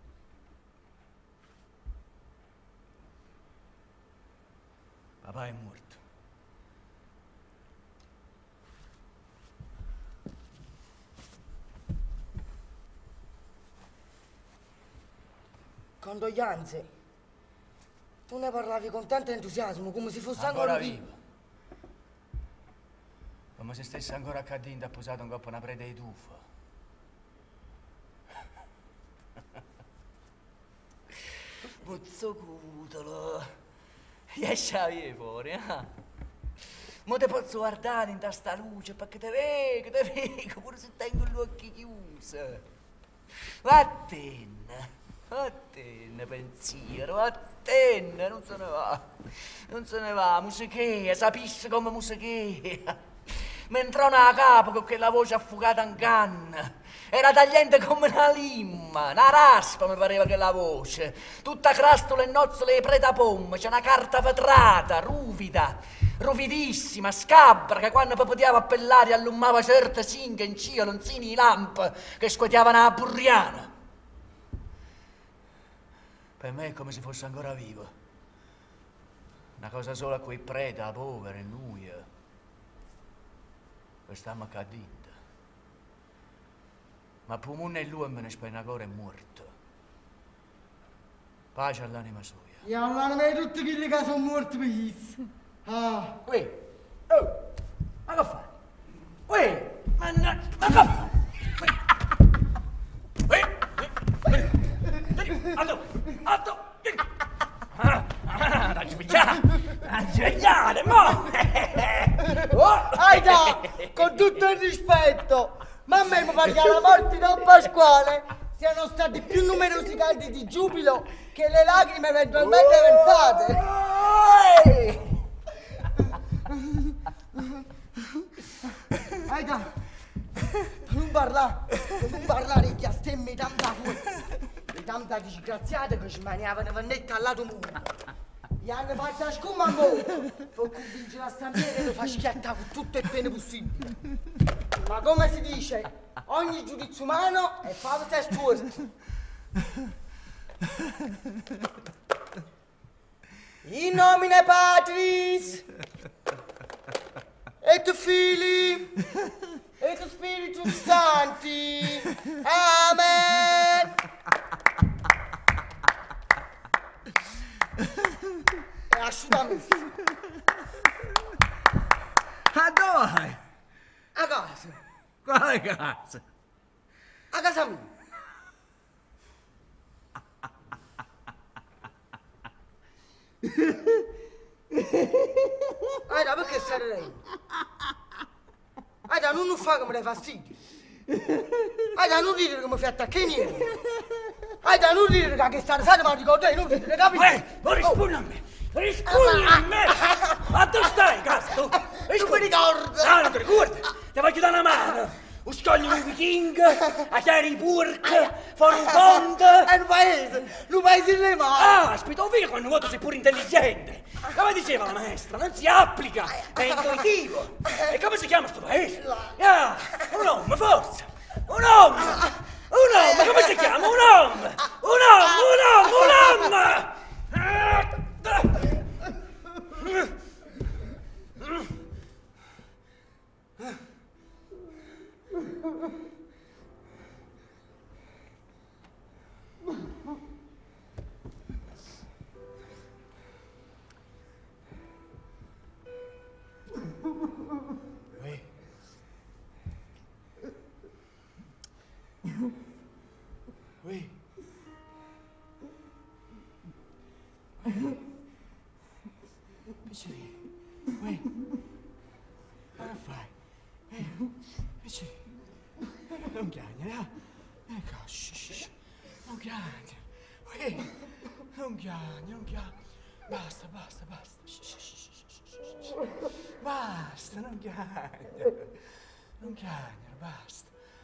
Papà è morto. Condoglianze. Tu ne parlavi con tanto entusiasmo, come se fosse Ancora ancora vivo. Come se stesse ancora accadendo, ha posato un coppo una preda di tufo. Mozzocutolo. Riesci a venire fuori, eh? Ma te posso guardare in sta luce perché te vedo, pure se tengo gli occhi chiusi. Vattene. Vattene, pensiero, vattene, non se ne va, musichea, sapisci come musichea. mi entrò nella capo con quella voce affugata in canna. Era tagliente come una limma, una raspa mi pareva che la voce. Tutta crastole e nozzole di preta-pomma, c'è una carta vetrata, ruvida, ruvidissima, scabra, che quando poteva appellare allumava certe singhe in cielo, lonzini di lampa che scuotiavano la burriana. Per me è come se fosse ancora vivo. Una cosa sola a quei preta, povera e nuia. Quest'amma cadita. Ma Pumun e lui me ne spenagore è morto. Pace all'anima sua. E all'anima di tutti quelli che sono morti per gli. Ah. Uè, oh, ma che fai? Uè, ma che fai? Da svegliare, mo! Aida, con tutto il rispetto, ma a me mi pare che alla morte di Don Pasquale siano stati più numerosi canti di giubilo che le lacrime eventualmente versate. Aida, non parlare che a stemmi tanta forza, e tanta disgraziata che ci maniavano vendetta al lato muro. Gli hanno fatto la scuma a voi, per convincere la stampiera che lo fa schiattare con tutte le pene possibili. Ma come si dice, ogni giudizio umano è falso e storto. In nomine Patris et Filii et Spiritus Sancti. Amen. E asciugami. A dove? A casa. Quale casa? A casa mia. Aida, perché stai ridendo? Aida, non fa che mi dai fastidio. Aida, non ridere che mi fai attaccare niente. Aida, non ridere che stai risale ma ricordo te, non ridere, capito? Non rispondi a me! Rispondi a me! Ma tu stai in casa, tu? Non mi ricordo. No, non ti ricordi? Ti voglio dare una mano! Un scoglio un viking, a chiari i burk, fuori un ponte! È un paese in le mani. Ah, aspetta, via quando vuoto sei pure intelligente! Come diceva la maestra, non si applica, è intuitivo! E come si chiama sto paese? Ah, un uomo, forza! Un uomo! Un uomo, come si chiama? Un uomo! Un uomo, un uomo, un uomo! Oui. Piccoli. Oui. Cosa fai? Piccoli. Non piangere, eh? Ecco, shh. Non piangere. Oui. Non piangere. Basta. Shh. Basta, non piangere. Non piangere, basta.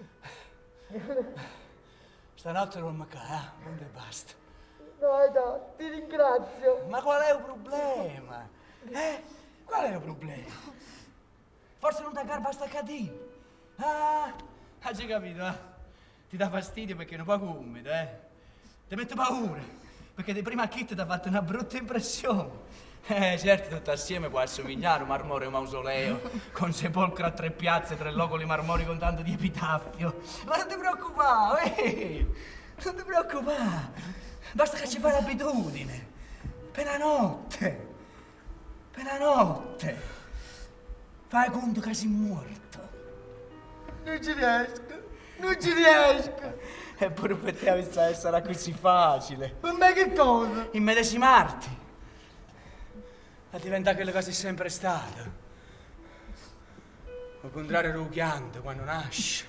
Stanotte non mi cade, punto e basta. No, ti ringrazio. Ma qual è il problema? Qual è il problema? Forse non ti garba sta cadina. Ah, hai capito, eh? Ti dà fastidio perché è un poco umido, eh? Ti mette paura, perché di prima kit ti ha fatto una brutta impressione. Certo, tutto assieme può assomigliare a un marmoreo mausoleo, con sepolcro a 3 piazze, 3 loculi marmori con tanto di epitaffio. Ma non ti preoccupare, non ti preoccupare. Basta che ci fai l'abitudine. Per la notte. Fai conto che sei morto. Non ci riesco. Eppure per te sarà così facile. Per me che cosa? Immedesimarti. A diventare quello che sei sempre stato. O contrario lo pianto quando nasce.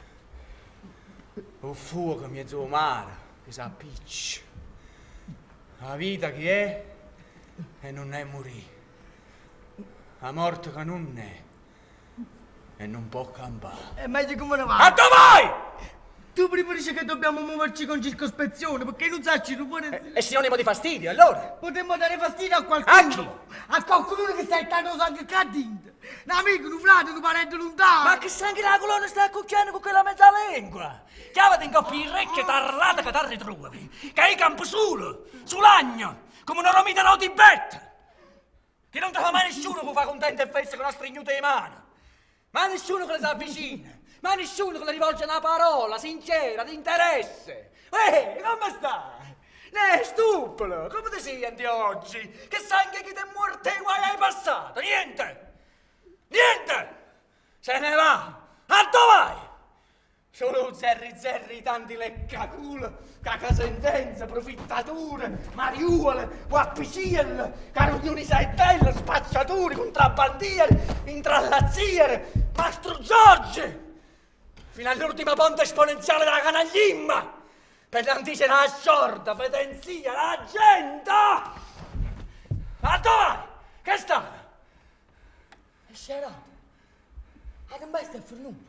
O fuoco mezzo mare che si appiccia. La vita che è e non è morire. La morte che non è e non può campare. E meglio come ne va? A dove vai? Tu prima dici che dobbiamo muoverci con circospezione, perché non sacci rumore. È sinonimo di fastidio, allora? Potremmo dare fastidio a qualcuno. A chi? A qualcuno che sta entrando sangue qua dentro. Un amico, un frate, un parente lontano. Ma che sangue la colonna sta cucchiando con quella mezza lingua? Chiavati in coppia il recchio tarrata che ti ritrovi. Che hai campo solo, sull'agno, come una romita da Tibet. Che non ti fa mai nessuno che fa contento e festa con una strignute di mano. Ma nessuno che le si avvicina. Ma nessuno che le rivolge una parola sincera, di interesse. Come stai? Stupolo, come ti senti oggi? Che sangue che ti è morto e guai hai passato? Niente! Niente! Se ne va! A dove vai? Solo zerri, tanti leccaculo, caca sentenza, profittature, mariuole, guappicielle, carognoni saettelle, spacciature, contrabbandieri, intrallazziere, Mastro Giorgi! Fino all'ultima ponte esponenziale della canaglimma! Per l'anticena la sciorda, fedenzia, la gente! Ma dove? Che sta? È scerato. A che mai sta fornuto?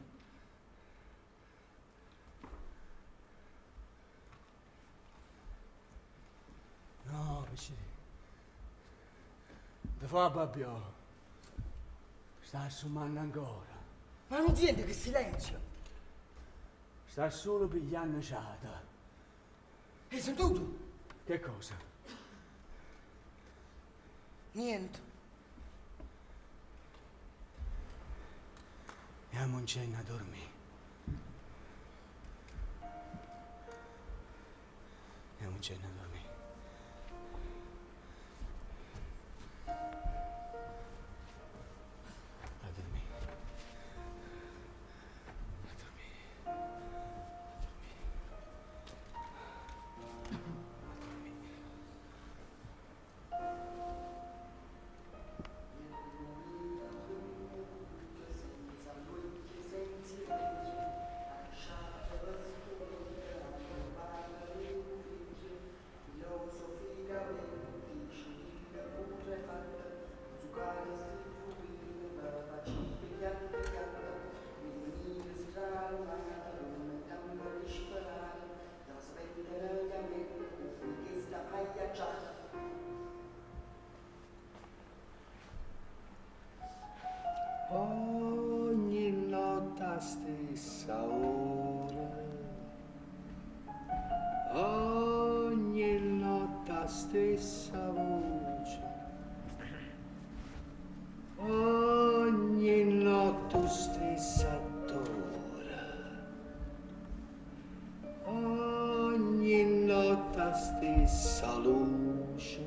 No, piccino. Ti fa babbio. Sta assumando ancora. Ma non sente che silenzio? Sta solo pigliando ciata. Hai sentito? Che cosa? Niente. Andiamo in cena a dormire. Andiamo in cena a dormire. A dormire. Ogni notte a stessa ora, ogni notte a stessa voce, ogni notte stessa d'ora, ogni notte stessa luce.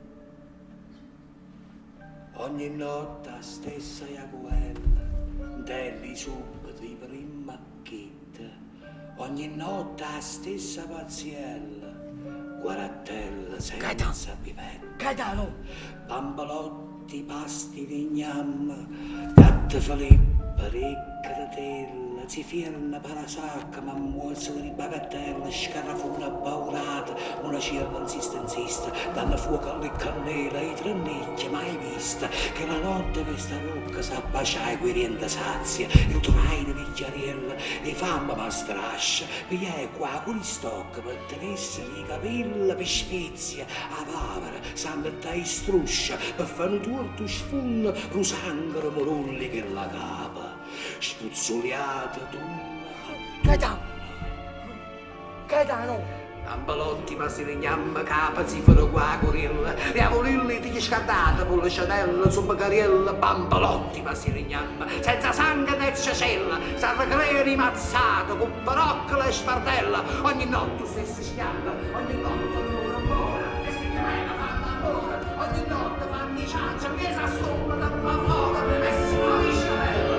Ogni notte stessa iaguella, degli subiti prima chita. Ogni notte stessa pazziella, guarattella senza pipetta. Gaetano! Bambalotti, pasti di gnamma, gatte Filippa, ricca zifirna, parasacca, mammuozza di bagatella, scarafuna paurata, una cirla insistenzista, danno fuoco alle cannelle, i trennicchi mai vista, che la notte questa bocca s'abbasciai querienda sazia, il traino vigliariella, e famma ma strascia, pigliai qua con gli stocchi per tenesse i capelli per sfizia, a pavera, s'allettai struscia, per fare un tuorto sfunno, rusangaro morulli che la capa. Spuzzuliata Gaetano! Gaetano! Ambalotti, passi di gnamma, capa, zifero qua, gorilla, riavolilli di scardata, con le cianelle, zumbacariella, bambalotti, passi di gnamma, senza sangue né cecella, s'arrecrea rimazzato, con paroccola e spardella, ogni notte stessi schialla, ogni notte ancora, e si crema fanno ancora, ogni notte fanno i ciaccia, che s'assomma da qua fuori, e si muovisce la bella.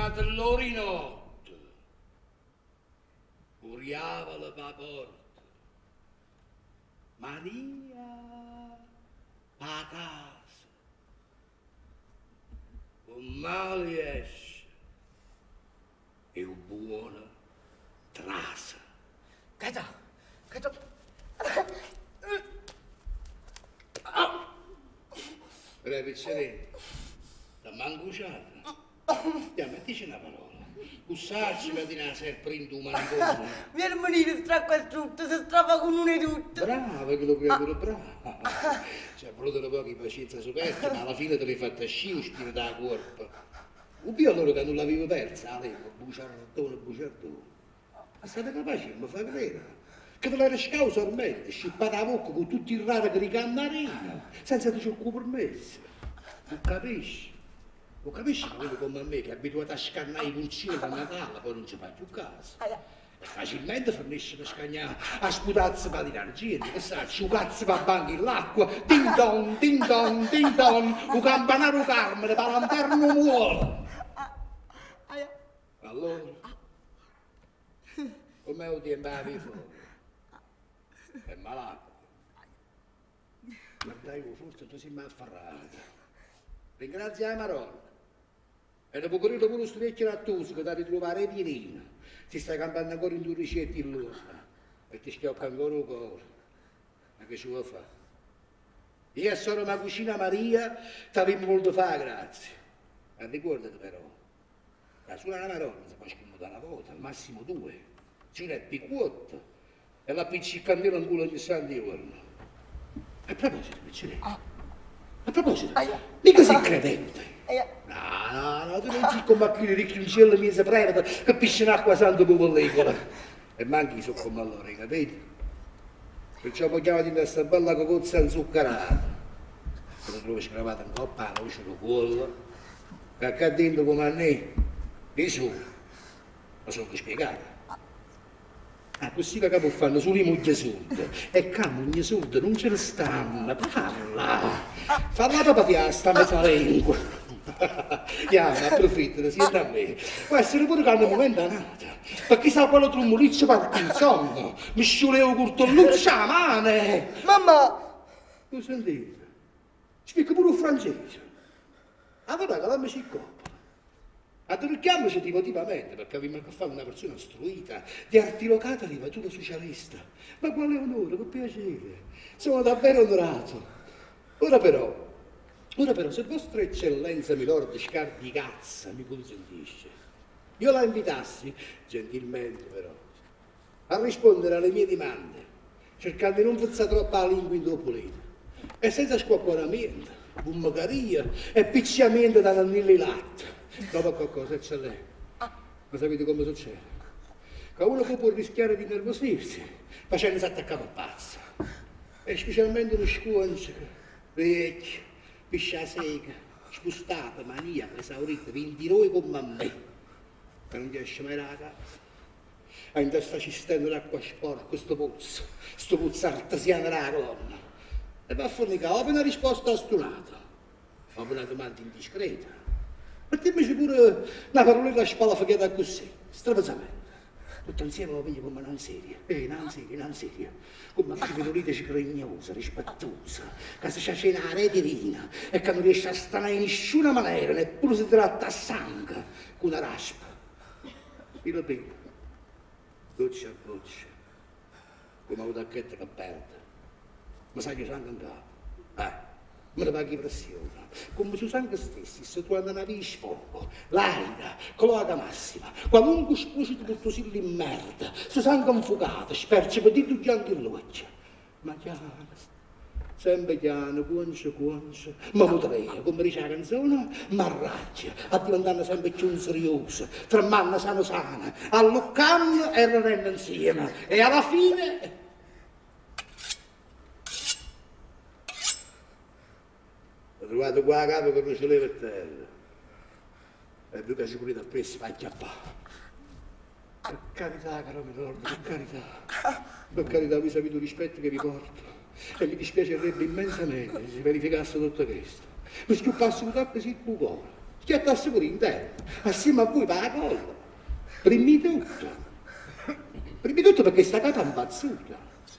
suonato l'ora in notte. Curiava la porta. Maria, a casa. Un male esce e un buono trasa. Caetano. Breve sereno, da manguciata. Mettici una parola. Ussarci per dire sempre in tu manicomio. Vieni a venire, stracca tutto, si strappa con una e tutto. Brava, che lo creatura brava. Ci ha voluto un po' di pazienza superflua, ma alla fine te l'hai fatta sciuscire da corpo. Un più allora che non l'avevo persa, avevo buciardone. Ma state capaci di mi far credere? Che te l'era scausa ormai, scippata a bocca con tutti i rari che ricanna senza che ci ho permesso. Non capisci? Non capisci ma quello come me che è abituato a scannare i pulcini da Natale, poi non ci fa più caso. E facilmente fornisce per scagnare a sputazzi per tirare gente, che sa, ciucazzi per banchi in l'acqua, ding dong, ding dong, ding dong, un campanaro Carmine, per lanterno muore. Allora, come lo tempo fuori? È malato. Ma dai, forse tu sei mai afferrato. Ringrazia la Maronna. E dopo correre pure sto vecchio rattoso che da ritrovare pienino. Si sta campando ancora in due ricetti in loro. E ti schiocca ancora un cuore. Ma che ci vuoi fare? Io sono una cucina Maria, ti avevo molto fa, grazie. Ma ricordati però, la sua Maronna si può scomodare una volta, al massimo due. C'è una è piccotta e la piccicandela in culo ogni santo giorno. A proposito, Piccere. A proposito, mica sei credente. No, tu non sei come a chi ricchi in cielo mi si prevede che piscina acqua santa per pellicola. E manchi so come allora, capito? Perciò poi chiamati in questa bella cocozza inzuccherata. Te la trovi scravata in coppa, la luce di cuore. E acá dentro come a me, di su, ma sono spiegata. Così che capo fanno solo i moglie surde. E che moglie surde non ce ne stanno, parla. Falla papà ti sta mezza lingua. Chiama, approfitta, siete a me. Può essere pure che hanno momento nato. Perché sa quello trummoliccio parte insomma. Mi scioleo curtolluccio a mane. Mamma! Lo sentite? Spiega pure un francese. Allora che l'hanno ci coppa. Addorchiamoci emotivamente perché abbiamo a che fare una persona istruita, di artilocata levatura socialista. Ma quale onore, che piacere. Sono davvero onorato. Ora però, se vostra eccellenza milord Scardicazza mi consentisce, io la invitassi, gentilmente però, a rispondere alle mie domande, cercando di non forzare troppo la lingua in dopolita, e senza squacquaramento, bummacaria e picciamento da annilli latte. Dopo qualcosa, eccellente. Ma sapete come succede? Che uno può rischiare di nervosirsi, facendosi attaccare a pazzo. E specialmente uno scuoncio, vecchio, piscia sega, spustato, maniaco, esaurito, 29 come a me. E non riesce mai alla casa. Ha in testa cisterna d'acqua sporca, sto puzzo artesiano della colonna. E va a fornicare o per una risposta astonata, o per una domanda indiscreta. Ma dimmici pure una paroletta spalafacchiata così, strapazzamente. Tutto insieme lo vedo come non seria, non seria. Come una figliolia sgregnosa, rispettosa, che si c'è una rete divina e che non riesce a stare in nessuna maniera, neppure si tratta a sangue, con una raspa. Io lo vedo, goccia a goccia, come una tacchetta che perde. Ma sai che sangue in capo? Me ne paghi pressione, come su sangue stessi, se tu andai a sfogo, l'aria, cloaca massima, qualunque spusito per tosilli in merda, su sangue infuocato, sperce per di tutti anche in luce. Ma chiaro, sempre chiaro, cuoncio, ma mutreia, come dice la canzone, ma raggia, a diventare sempre più serioso, tremando sana, alloccando e renendo insieme, e alla fine... Ho trovato qua a capo che non ce l'era per terra. E più che sicurito a presso, vai a chiappare. Per carità, caro Milord, per carità. Per carità, vi sapete il rispetto che vi porto. E mi dispiacerebbe immensamente se si verificasse tutto questo. Mi schiuppasse un tappo sì il cuore. Che ti assicuro in te, assieme a voi va la colla. Prima di tutto perché sta casa è impazzuta.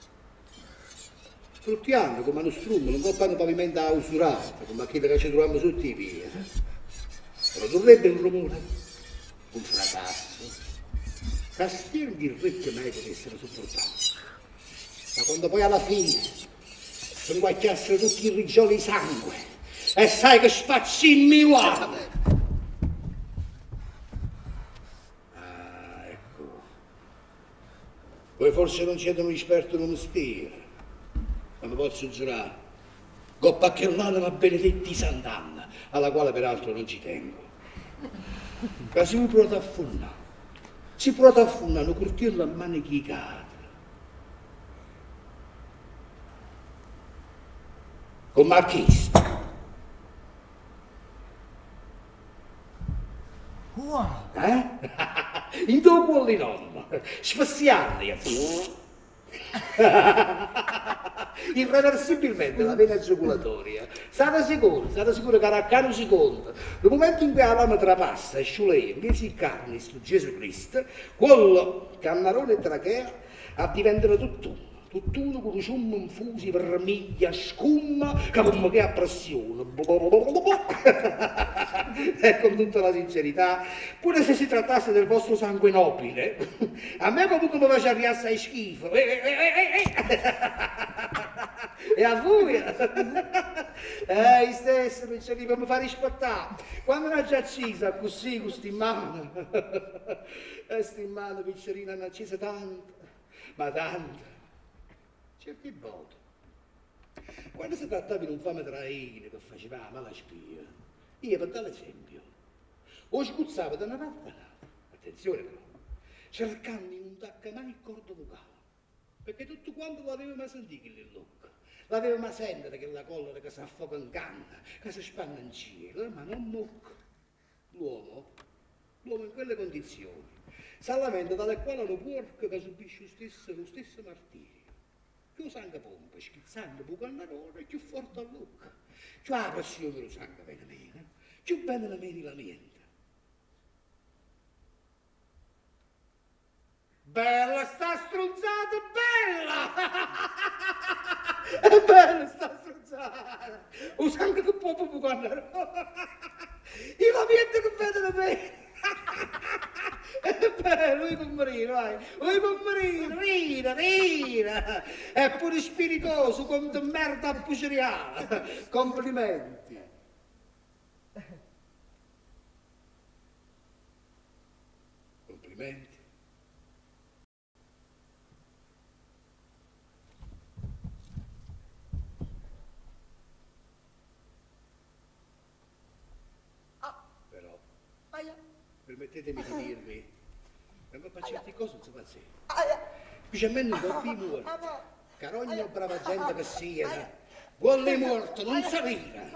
Tutti hanno come uno strummo, non coppano pavimento usurato, come quello che ci troviamo sotto i piedi. Produrrebbe un rumore, un fracasso. Castigo di ricche mai potessero sopportare. Ma quando poi alla fine si guacchiassero tutti i rigioli di sangue e sai che spaccimmi uomo. Ah, ecco. Voi forse non siete un esperto in uno stile, ma mi posso giurare. Coppa che l'anima benedetti Sant'Anna, alla quale peraltro non ci tengo. Ma si può affondare. Si può affondare un curtiello a mani chicate. Come ha chiesto. Wow! In due buoni nonna, spaziali. Irreversibilmente la vena giugulatoria. State sicuro che Raccano si conta. Nel momento in cui la lama trapassa e sciulea invece il carne su Gesù Cristo, quello cannarone e trachea diventano tutt'uno con i ciummi infusi, vermiglia, scumma, come che a pressione. E con tutta la sincerità, pure se si trattasse del vostro sangue nobile, a me comunque mi faceva riassare schifo. E a voi? Stesso, picciolino, per mi fare rispettare. Quando non c'è accesa, così, con sti mano. Sti mano, picciolino, hanno accesa tanto, ma tanto. Certe volte, quando si trattava di un fame traino che faceva la mala spia, io per dare l'esempio, o sguzzavo da una parte all'altra, attenzione però, cercando in un tacca mai il cordo vocale, perché tutto quanto l'avevo mai sentito il look, l'avevo mai sentito che la collera che si affoga in canna, che si spanna in cielo, ma non mucca. L'uomo in quelle condizioni, si lamenta dalle quali un porco che subisce lo stesso martirio. Più sangue pompa, schizzando un cannarone, più forte all'occa. Più la passione lo sangue viene meno, più bene la meni la mente. Bella sta strunzata, bella! È bella sta strunzata! Un sangue che pompa un cannarone! Io la mente che vedono bene! Lui con marino, vai, lui con marino, rida, è pure spiritoso come de merda a puceriale. Complimenti. Complimenti. Però, permettetemi di dirvi, per certe cose non si fa sempre. Specialmente un po' più morto, carogno brava gente che sia, vuole morto, non sapere.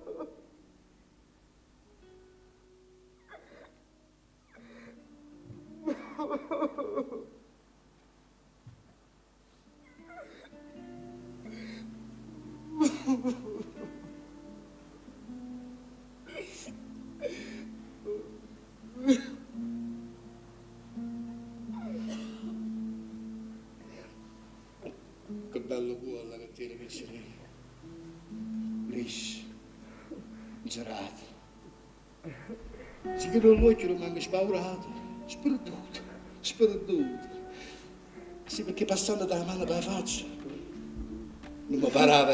Che bello cuore che tiene piacere. Liscio, girato. Si chiude l'occhio non manca spaurato, sperduto. Sì, perché passando dalla mano per la faccia non mi parava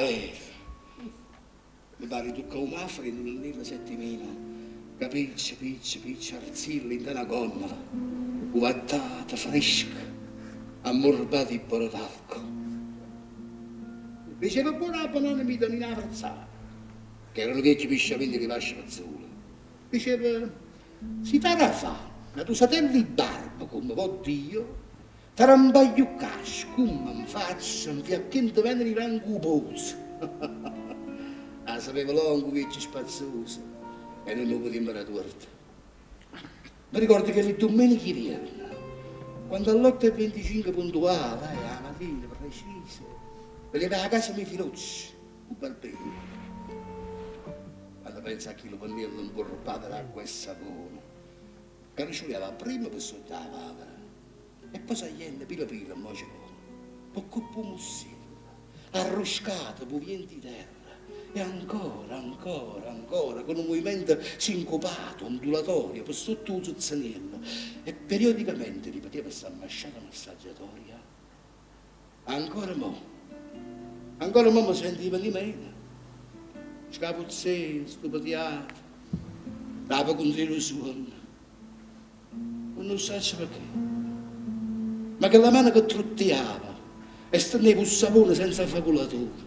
mi pare tocca un mafri nella settimana, che piccia, arzilli in una gondola, uvattata, fresca, ammorbata di borotalco. Diceva buona la banana mi doni una razzata, che erano vecchi pisciamenti di vascia azzurra. Diceva, si farà fa, ma tu satelli barba come voglio io, farà un baglio casco, come mi faccio, un fiacchento venere in rango pozzo. Ah, sapeva longo vecchio spazzoso, e non lo potevo imparare torto. Mi ricordo che le domeniche vierna, quando all'8:25 puntuale, la mattina precisa, veniva a casa mia filocci, un bel bene. Quando pensa a chi lo pannello imburpato d'acqua e sapone, che riceveva prima per sotto la papera, e poi sagliente pila pila, mo ci vuole, poco mussillo, arroscato, puvienti di terra, e ancora, con un movimento sincopato, ondulatorio, per sotto un zuzzaniello, e periodicamente ripeteva questa ambasciata massaggiatoria. Ancora mo mi sentiva di meno, scapuzzino, stupatiato, dava continuo suono, non so perché, ma che la mano che trottiava e stendeva un sapone senza faculatura.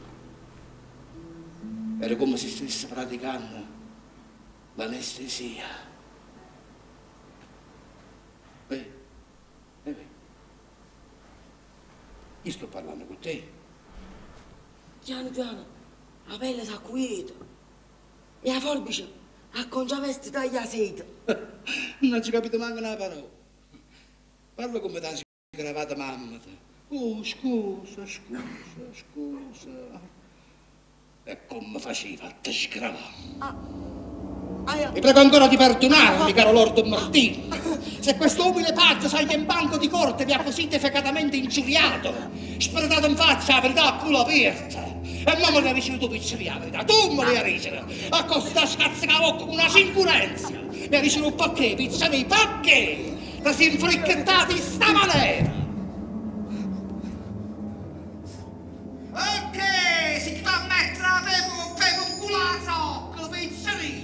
Era come se stesse praticando l'anestesia. Io sto parlando con te. Piano piano, la pelle si acquieta e la forbice acconcia vesti taglia sete. Non ci capito manco una parola. Parla come da gravata mamma. Oh, scusa. E come faceva a te sgravare? Vi prego ancora di perdonarmi, caro Lord Martino, se questo umile pazzo sai che in banco di corte vi ha così defecatamente ingiuriato, spredato in faccia la verità a culo aperta, e non me ne hai ricevuto pizzeria la verità, tu me ne hai ricevuto, a costa scazzicavo con una sicurezza, mi hai ricevuto un pacchè, pizza dei pacchè, da si infricchettati in sta maniera. Ok, si sta a mettere avevo un culato con la pizzeria.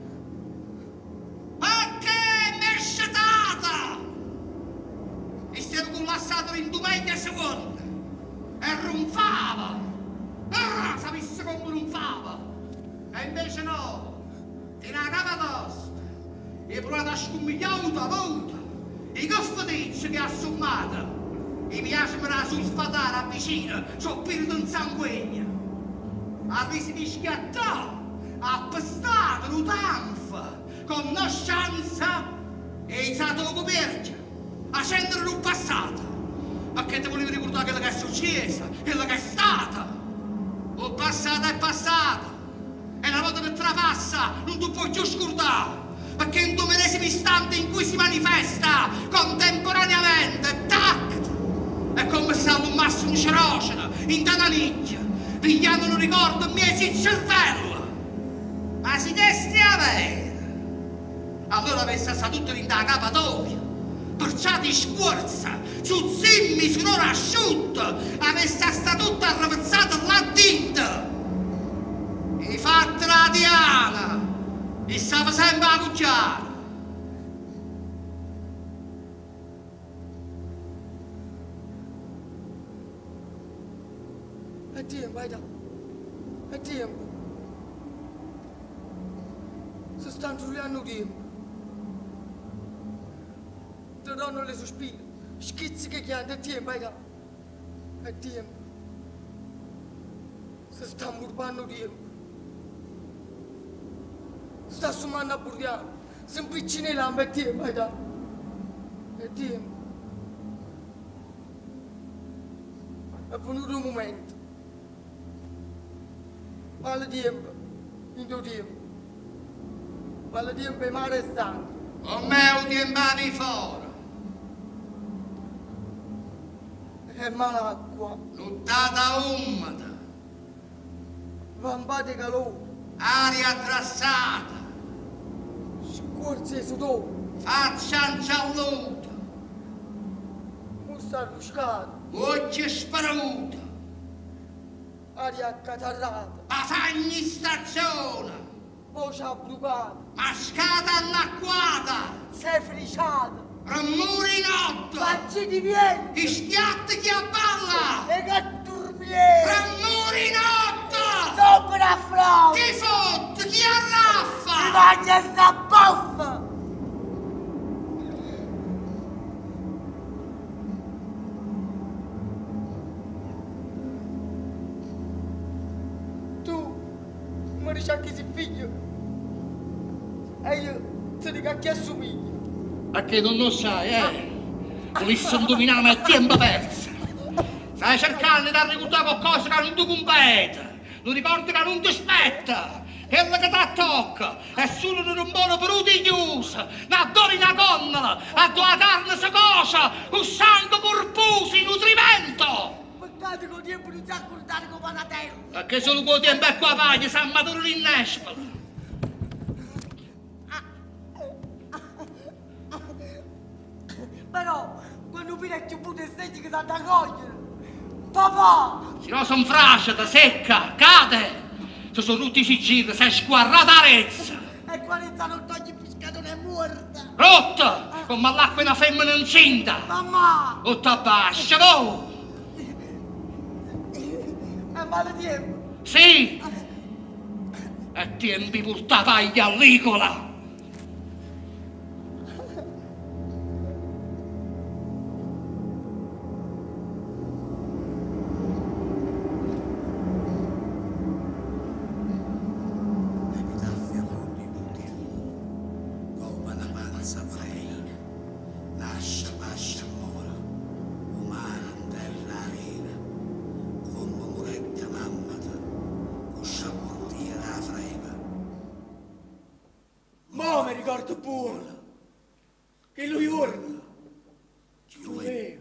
E stiamo collassato in domenica seconda e ronfava. Sapesse come ronfava. E invece no, ti nagava tosta. E provato a scommigliare a volta. I goffetizzi che ha sommato. I piace per la sulfatare a vicino, c'ho spirito in sanguigno. Ha risi di schiattò, ha pestato l'utanfa, con noscianza e i sato coperchio. A scendere in passato, ma che ti volevi ricordare quello che è successo, quello che è stato? Il passato è passato, e la volta che trapassa non ti puoi più scordare, perché in tuo medesimo istante in cui si manifesta contemporaneamente, tac, è come se salva un massimo ceroceno, in tana nicchia, pigliando un ricordo in mezzo il cervello. Ma si testi avere, allora avesse stato tutto in da capatoia. Perciò ti scorza, su zimmi, su un'ora asciutta, avesse sta tutta arrabbiata là dentro. E fatta la diana, e stava sempre a cucciare. È tempo, è tempo. Si stanno giuliando tempo. Ti danno le sospire, schizzi che chiamano, è tempo, è tempo. Si sta murbando tempo. Si sta assumando a burriare, si impiccina le lampe, è tempo, è tempo. È venuto un momento. Vale tempo, in tuo tempo. Vale tempo e mare è stanco. Con me un tempo di fuori. È malacqua, Nuttata umida, vampate calore, aria trassata, scorze sudore, faccia incialluta, musta arruscata, occhi sparuta, aria accatarrata, pasagni stagione, voce abbrucata, mascata annacquata, sei friciata, rumori notte, facci di vento, schiatti che abballa, e catturbiere, rumori notte, sopra a flauta, chi fotte, chi mi arraffa, mangia sta boffa. Tu mi dici a chi si figlio e io ti dico a chi assomiglia. Perché non lo sai, volessi indovinare ma è tempo perso. Stai cercando di ricordare qualcosa che non ti compete, non ricordi che non ti aspetta, quello che t'attocca è solo un rumore prutiglioso, ma dove una gondola, a tua carne si cosa, con sangue corposo, in nutrimento. Peccato che il tempo non si accordare come una terra. Perché solo quel tempo è qua paglia, San Maturo l'innespolo. Però, quando fino a più puto segni che sanno accogliere. Papà! Se no son frasciata, secca, cade. Se sono tutti i sigilli, sei squarrata arezza. E quando non togli il pescatore è morta. Rotta, come all'acqua una femmina incinta. Mamma! Tutta bascia, tu. È male tempo. Sì. E tempi porta paglia allicola. Mi ricordo buono che lui urla. Gioveva.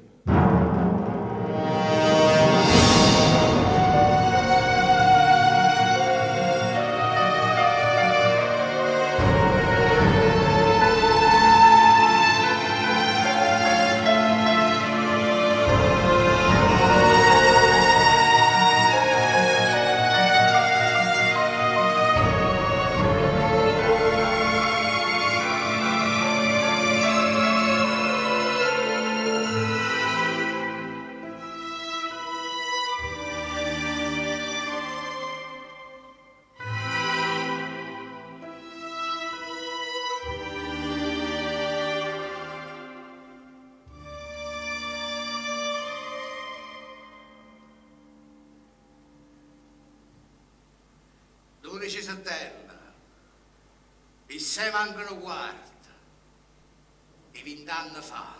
Settembre, il 6 mancano quarta, e 20 anni fa,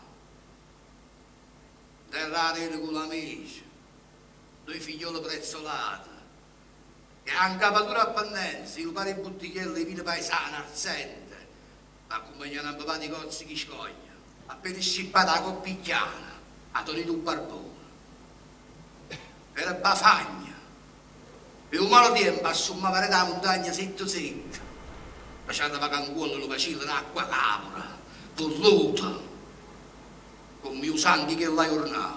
terrare con l'amici, due figlioli prezzolati, che anche a patura a pannenza, il pari bottigliello di vino paesano arzente, accompagnano a papà di cozzi chi scoglia, appena scippata la coppicchiana, a tonito un barbone. Era bafagna. E un malo tempo assumava da montagna setto, facendo vacanguolo lo facile d'acqua capra, polluta, come usanti che la giornata.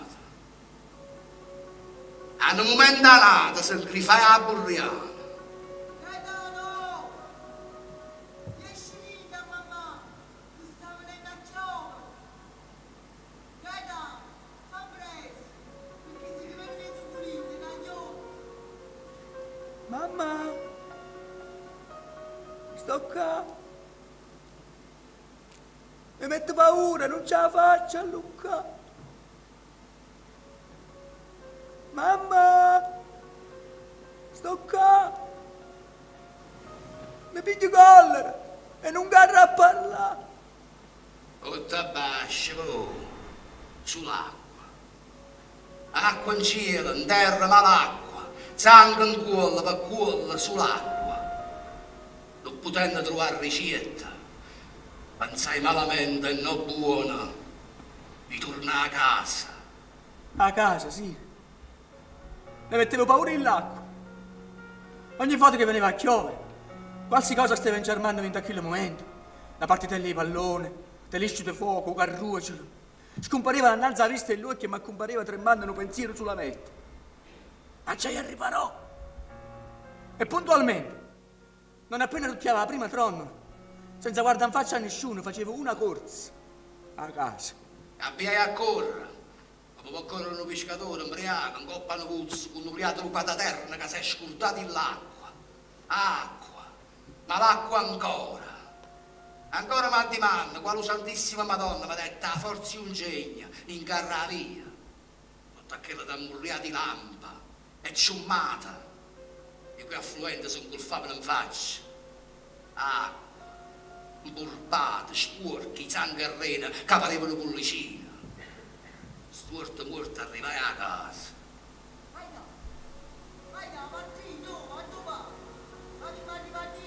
A un momento nata si grifava a burriana. Gaetano! Esci via, mamma! Tu stavi venendo a giovane! Gaetano, fa presto! Perché si deve venire su freddo, cagnone! Mamma, sto qua. Mi metto paura, non ce la faccio a Luca. Mamma, sto qua. Mi piglio collera e non garra a parlare. Tutta bascia, sull'acqua. Acqua in cielo, in terra, ma l'acqua. Sangue in cuola, per cuola, sull'acqua. Non potendo trovare ricetta, pensai malamente e non buona di tornare a casa. A casa, sì. Ne mettevo paura in l'acqua. Ogni volta che veniva a piovere, qualsiasi cosa stava ingermando in quel momento. La partita di pallone, dell'iscio di fuoco, carrucolo. Scompariva innanzi alla vista e l'occhio, ma compariva tremando un pensiero sulla mente. Ma ci riparò. E puntualmente, non appena rucchiava la prima tronna, senza guardare in faccia a nessuno, facevo una corsa a casa. Abbiai a correre. Come può correre un pescatore, ubriaco, un coppa di puzzo, con un ubriaco rubata terra che si è scurdato in l'acqua. Acqua, ma l'acqua ancora. Ancora ma di manno, quale Santissima Madonna mi ha detto, a forza un genio, incarra via. Tutta quella da murriati lampa. E ciummata, i cui affluenti si ingolfavano in faccia. Acqua, imburbate, sporchi, sangue e rena che parevano pollicine. Storto morto arrivai a casa. Vai da, Martino, a dove va? Vai,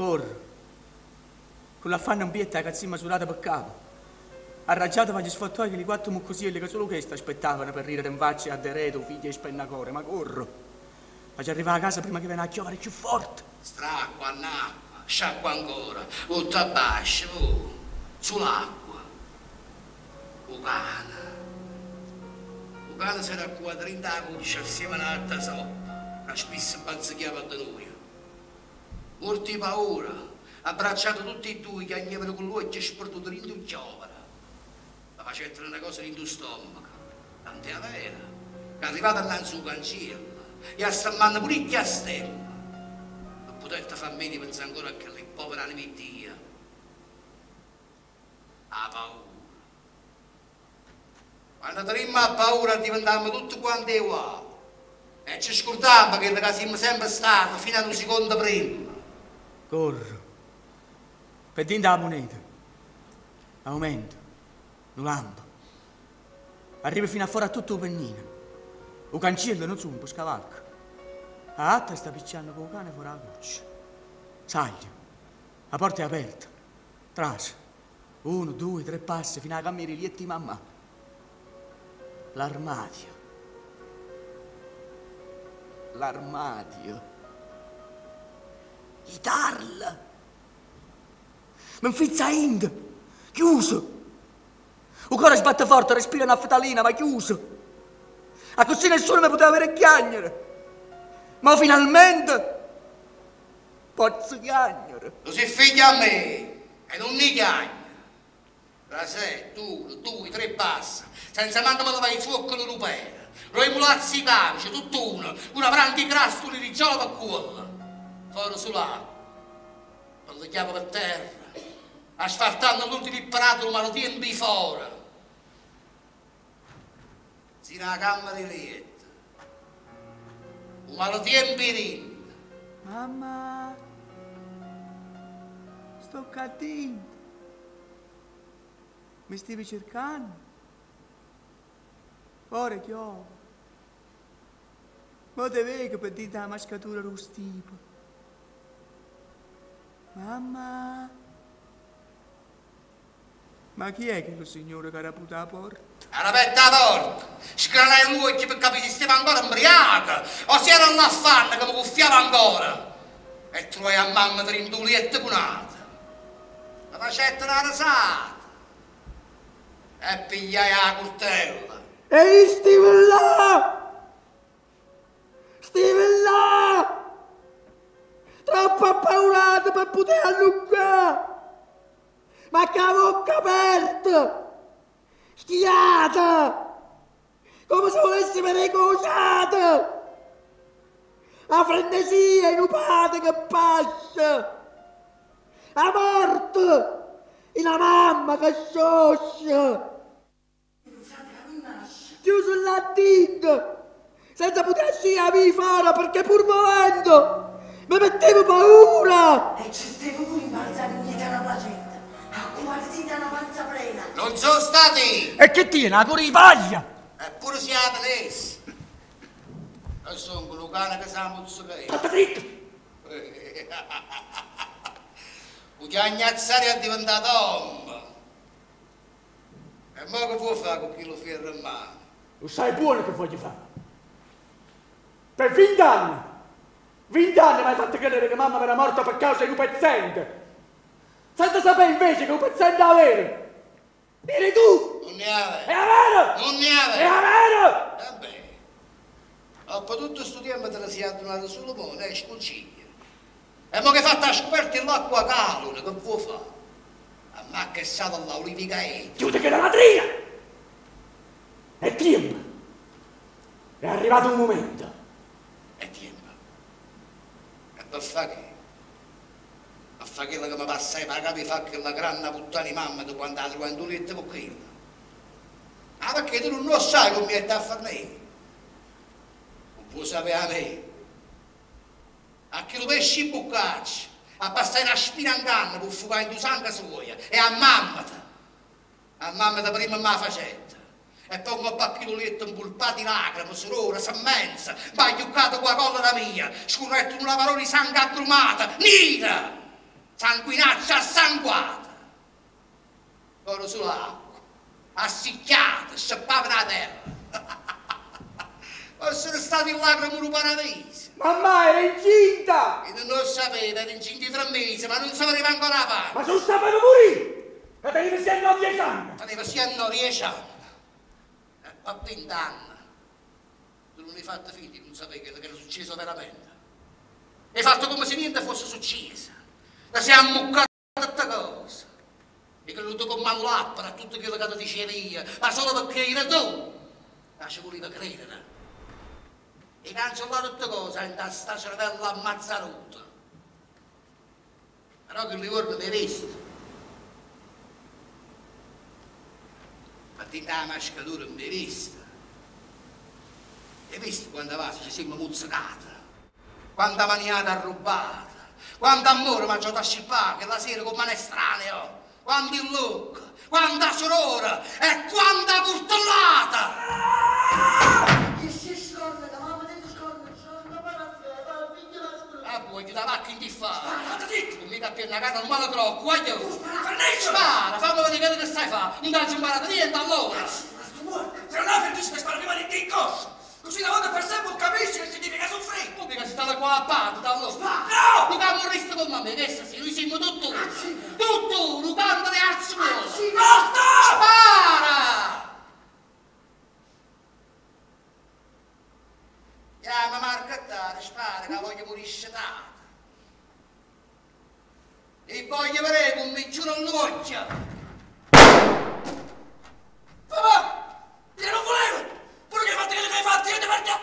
Corro. Con l'affanno un bietta la cazzina misurata per capo. Arraggiato va gli sfottoi che li 4 muccosielli che solo questo aspettavano per rire in faccia a Dereto, figli e spennacore, ma corro. Faccio arrivare a casa prima che venga a chiovere più forte. Stracqua, annacqua, sciacqua ancora, tutto a bascio, sull'acqua. Ucana. Ucana sarà qua 30 cuccia assieme a un'altra soppa, che spesso bazzichiava da noi. Morti paura, abbracciato tutti e due che agnevano con lui e ci sperduto in un giovane. Ma facevano una cosa in tuo stomaco, tant'è vera, che arrivata innanzi un cancello e a Sammanna pure a stella. Non potete farmi pensare ancora che le povere anime di Dio. Ha paura. Quando tenemmo a paura diventiamo tutti quanti uguali. E ci scordiamo che siamo sempre stati fino a un secondo prima. Corro. Per dentro la moneta. Aumento. Un lampo. Arrivo fino a fuori a tutto il pennino. Il cancello non sono, scavalco. La atta sta picciando con il cane fuori la cuccia. Saglio. La porta è aperta. Trace. 1, 2, 3 passi fino alla camera lietta di mamma. L'armadio. L'armadio. I tarl. Mi infizza Ind. Chiuso. Il cuore sbatte forte, respira una fetalina, ma chiuso. A così nessuno mi poteva avere chiagnere. Ma finalmente posso chiagnere. Lo si figlia a me e non mi chiagna. Tra 7, 1, 2, 3 passa, senza manco me la vai fuoco l'europea. Roi mulazzi camici, tutto uno, una branti crastuli di giova a cuola. Fuori sull'acqua, non lo chiamo per terra, asfaltando l'ultimo imparato, ma lo tiempi fuori. Si la camera di letto, ma lo tiempi lì. Mamma, sto cattivo. Mi stavi cercando? Ora chiove. Ma te vedi che per dite la mascatura lo stipo. Mamma. Ma chi è che lo signore che ha raputo la porta? Era aperta la porta, scranai l'occhio per capire se stava ancora imbriaca o se era l'affanno che mi cuffiava ancora. E trovai a mamma dentro un letto cunata. La facetta una rasata. E pigliai la coltella. Ehi, stivi là! Stivi là! Troppo appaurato per poter allungare! Ma che la bocca aperta! Schiata! Come se volessi venire cosata! La frenesia inupata che passa! La morte! E la mamma che scioscia! Chiuso il lattindo, senza poter uscire fuori perché pur volendo mi mettevo paura. E ci stiamo pure imbalzando indietro alla placenta, acquazzita una panza plena. Non sono stati! E che tiene, la coripaglia? Eppure siamo messi. E sono quello cane che sa mozzucare. Fatta dritto. Un chiagnazzare è diventato omba. E mo che può fare con chi lo ferra in mano? Lo sai buono che voglio fare. Per 20 anni mi hai fatto credere che mamma era morta per causa di un pezzente. Senza sapere invece che un pezzente è vero. Dire tu! Non ne aveva. È vero! Non ne aveva. È vero! Vabbè. Dopo tutto questo tempo te la si è addonato solo mo, lei sconsiglia. E mo che fatta la scoperta dell'acqua calore, che può fare? A me che è stata l'olivica Chiude che la latrina! È tempo! È arrivato un momento! È tempo. E per fare che? A fare quello che mi passai per capi fa che la grande puttana di mamma di quando la trovai in letto con quello. Ah, perché tu non lo sai come mi è da fare me? Non può sapere a me. A chi lo pesci in boccaccia, a passare una spina in canna per fugare in due sangue sua, e a mamma da prima me la facetta. E poi un pacchino letto impulpato di lacrime, sorore, semmenza, ma ha chiuccato qua colla da mia, scurretto una parola di sangue aggrumata, nera! sanguinaccia assanguata. Loro sull'acqua, assicchiate, sciappavano la terra. Fossero stati in lacrime un paradiso. Mamma era incinta! E non lo sapeva, era incinta 3 mesi, ma non sapeva ancora la parte. Ma sono stato morire! E tenevi sempre a 10 anni! Teneva siano 10 anni. E a 20 anni. Tu non hai fatto figli, non sapevi che era successo veramente. Hai fatto come se niente fosse successo. La siamo ammuccata tutte cose. E creduto con mano lappara a tutto quello che ti diceva io, ma solo perché era tu. Ma ci voleva credere. E cancellare tutte cose in sta cervella ammazzaruta. Però che ricordo mi hai visto. Ma ti dà la mascatura mi hai visto. Hai visto quando va ci siamo muzzicata? Quanta maniata arrubata? Quanto amore mangiato a scippare che la sera con mano estraneo? Quanto il look? Quanta sorora? E quanta purtellata! Ah, vuoi ti da vacca in diffa? Non mica più una casa, non me la trovo, guaglio! Spara, fammi vedere che stai fa! Non ti imparato niente allora! Se non hai finisce che spara prima di te in corso! Così una volta per sempre capisci che significa soffrire! Non mica si sta qua a parte, allora! No! Non che morriste con me, adesso sì, noi siamo tutto! Tutto! Non cantare al suolo! Basta! Spara! Chiama marchettare, spara, che voglio morire scetata. E voglio vedere un micciuno all'occhio. Papà! Io non volevo! Pure che hai fatto quello che hai fatto, io ti perdo!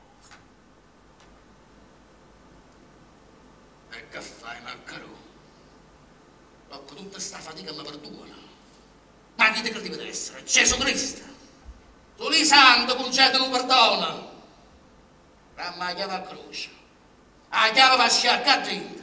E che fai, Marcaro? Dopo tutta sta fatica mi perdona. Ma chi te credi deve essere? Gesù Cristo! Tu lì santo concede un perdono. Ma la chiave a croce. La chiave va sciacca a dentro.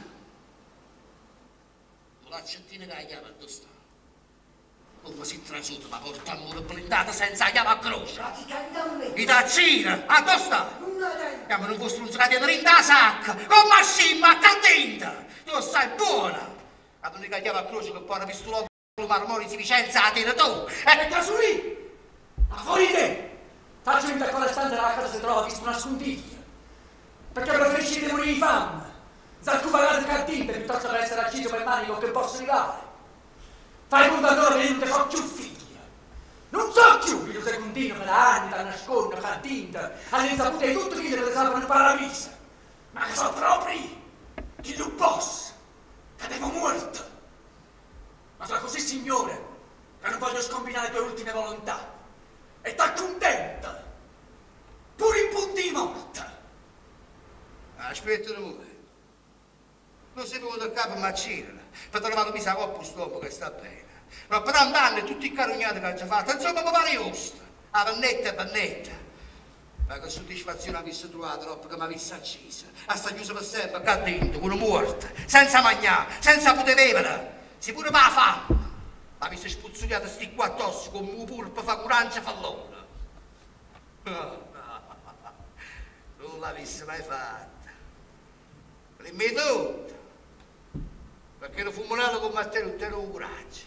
Tu l'accettina che la chiave a sta. Come si trasuta ma porta amore blindata senza la chiave a croce. I tazzina, a dove sta? Chiama un vostro struzzato in la sacca. Come a scimma, a dentro. Tu stai buona. La l'unica chiave a croce che poi una pistola marmoni si Vicenza la tira tu. E caso lì! Ma fuori te! Faccio in quella stanza della casa si trova visto una scondiglia. Perché preferisci di morire di fame? Zaccupagate cattive piuttosto che essere acceso per manico che posso arrivare. Fai conto allora che io non ti so più figlia. Non so più il secondino che da anni da nasconde, che attinta, all'insaputa di tutto figlio che ti salvano il paradiso. Ma che so proprio che non posso, che devo morto. Ma sono così signore che non voglio scombinare le tue ultime volontà. E t'accontenta, pure in punti di morte. Aspetta un momento. Non sei venuto a capo ma c'era, per trovare mi sa coppa stomaco che sta bene. Ma per anni tutti i carognati che ha già fatto, insomma mi pare giusto. A pennetta e pennetta. Ma che soddisfazione avessi trovato dopo che mi avessi accesa. A sta chiusa per sempre, qua dentro, con morta, senza mangiare, senza poter bere. Si pure per la fame. Ma avessi spuzzugliato sti qua addosso come un pulpo fa curancia fallona. No, non l'avessi mai fatta. Prima di tutto, perché ero fumonato con Matteo e ero un coraggio.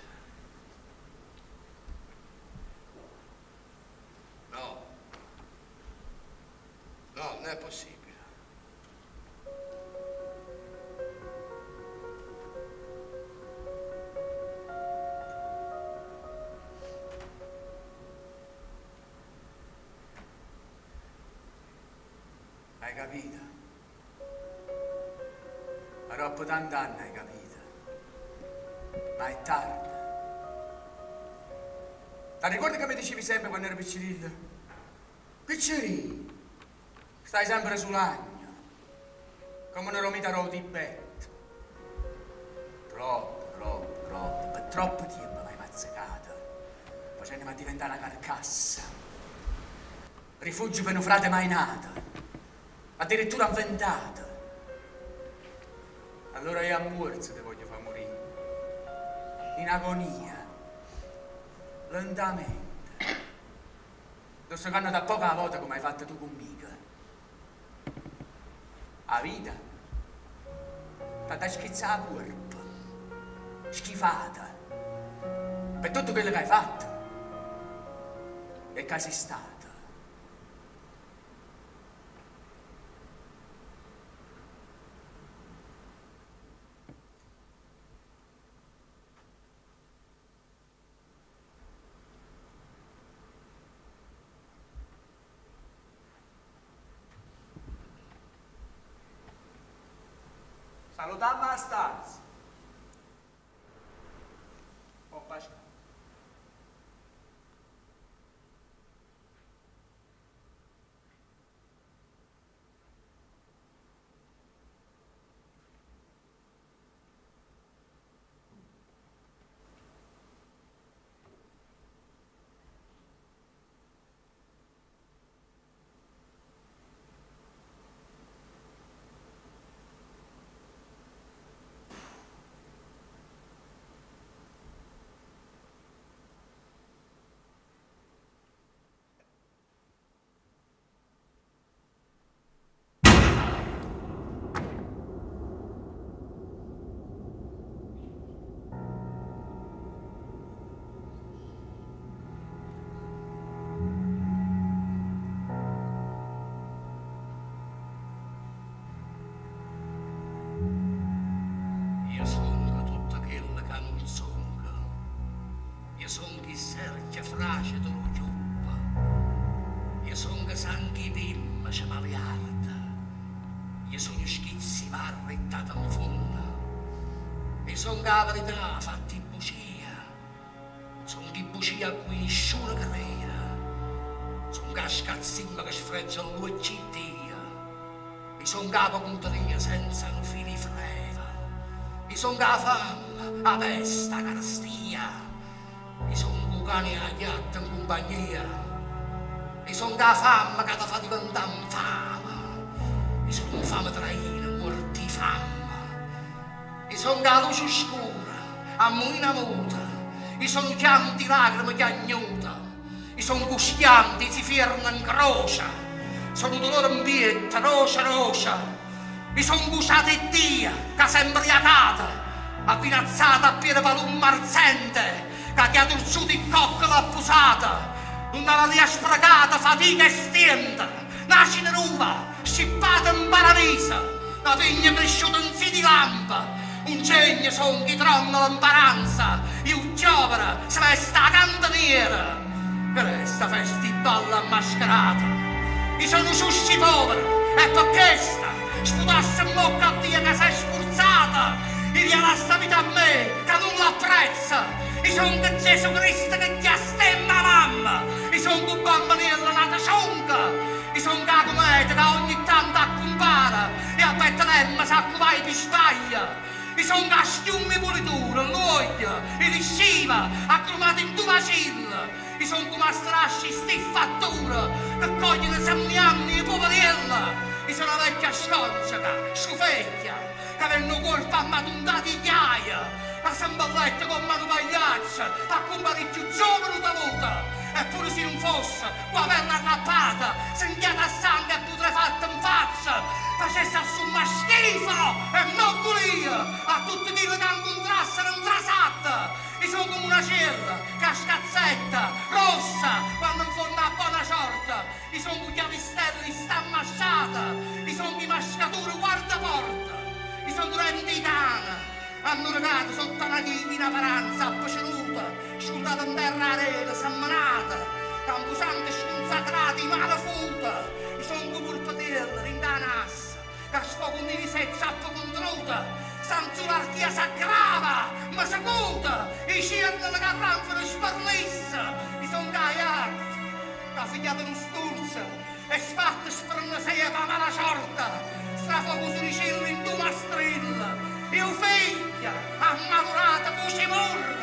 No, non è possibile. Hai capito? Dopo tanti anni hai capito. Ma è tardi. Ti ricordi che mi dicevi sempre quando ero piccirillo? Piccerino, stai sempre sull'agno, come una romita rovo di Tibet. Troppo, per troppo tempo mi hai mazzicata, facendomi diventare una carcassa. Rifugio per un frate mai nato, addirittura inventato. Allora io a morso ti voglio far morire, in agonia, lentamente. Lo sto canno da poca volta come hai fatto tu con mica. La vita t'ha da schizzare a corpo, schifata, per tutto quello che hai fatto e che sei stato. Salutammo a stanza. Oh, pace. Io sono tutto quello che non sono. Io sono chi serce frace dello giubba. Io sono che sangue dimma c'è maliarda. Io sono schizzi marrettata in fondo. Io sono che la verità fatti bugia. Sono di bugia a cui nessuno crede. Sono che scazzimma che sfreggia l'uoc Dio. Io sono capo contaria senza un fili freva. Io sono la fame, la peste, la carestia. Io sono cucani a ghiatta in compagnia. Io sono la fame che ti fa diventare infame. Io sono fame traina, morti di fame. Io sono la luce scura, a muina muta. Io sono chianti lacrime che agnuta. Io sono cuschianti, si fermano in croce. Sono dolore in pietta, rocia. Mi son buciata e Dio, che sembra iacata, avvinazzata a piede per un marzente, che ha torzuto il cocco l'ha posata, una valia sprecata, fatica e stienta, nasce in ruva, scippata in paradisa, la vigna cresciuta in si di lampa, un genio son chi tromma l'imbaranza, io giovane, si veste a cantaniera, per sta festiballa mascherata, io sono giusti poveri, e per questa, sputasse in bocca a Dio che sei sforzata, e dia la vita a me che non l'apprezza. Io sono che Gesù Cristo che ti stemma mamma, io sono che bambinella nata cionca, io sono che la cometa che ogni tanto accompara e a Betlemme sa che vai per sbaglia. Io sono che schiummi pulitura, l'olio, e risciva, accrumata in tua vacilla. Io sono come strasci stiffattura che coglie le semmianni e poverella. Io sono una vecchia scocciaca, scufecchia, che vengono colpa a matundati di chiaia, la semballetta con mano pagliaccia, a comprare più giovane da vota. Eppure se non fosse, qua perna arrappata, senghiata a sangue e putrefatta in faccia, facesse assumma schifo e non gulia a tutti quelli che incontrassero in trasata. Io sono come una cella, che scazzetta, rossa, quando in fondo a buona sorta. Io sono con gli avistelli stammasciata, io sono di mascatura guardaporta, io sono durante i cani, hanno regato sotto una divina paranza, appacenuta, scioltata in terra arena, sammanata, campusante sconsacrati, malafuta, io sono come il patella, rindanassa, che sfogo un divisetto sappo contruta, sanzularchia s'aggrava, ma s'acuta, i cirni la carranfano sparlissa, io sono gaiato, la figlia di un sturzo, e sfatta sfrannaseia per mala sorta, strafogo sui cieli in tu mastrilla, io figlia, ammalurata voce morta,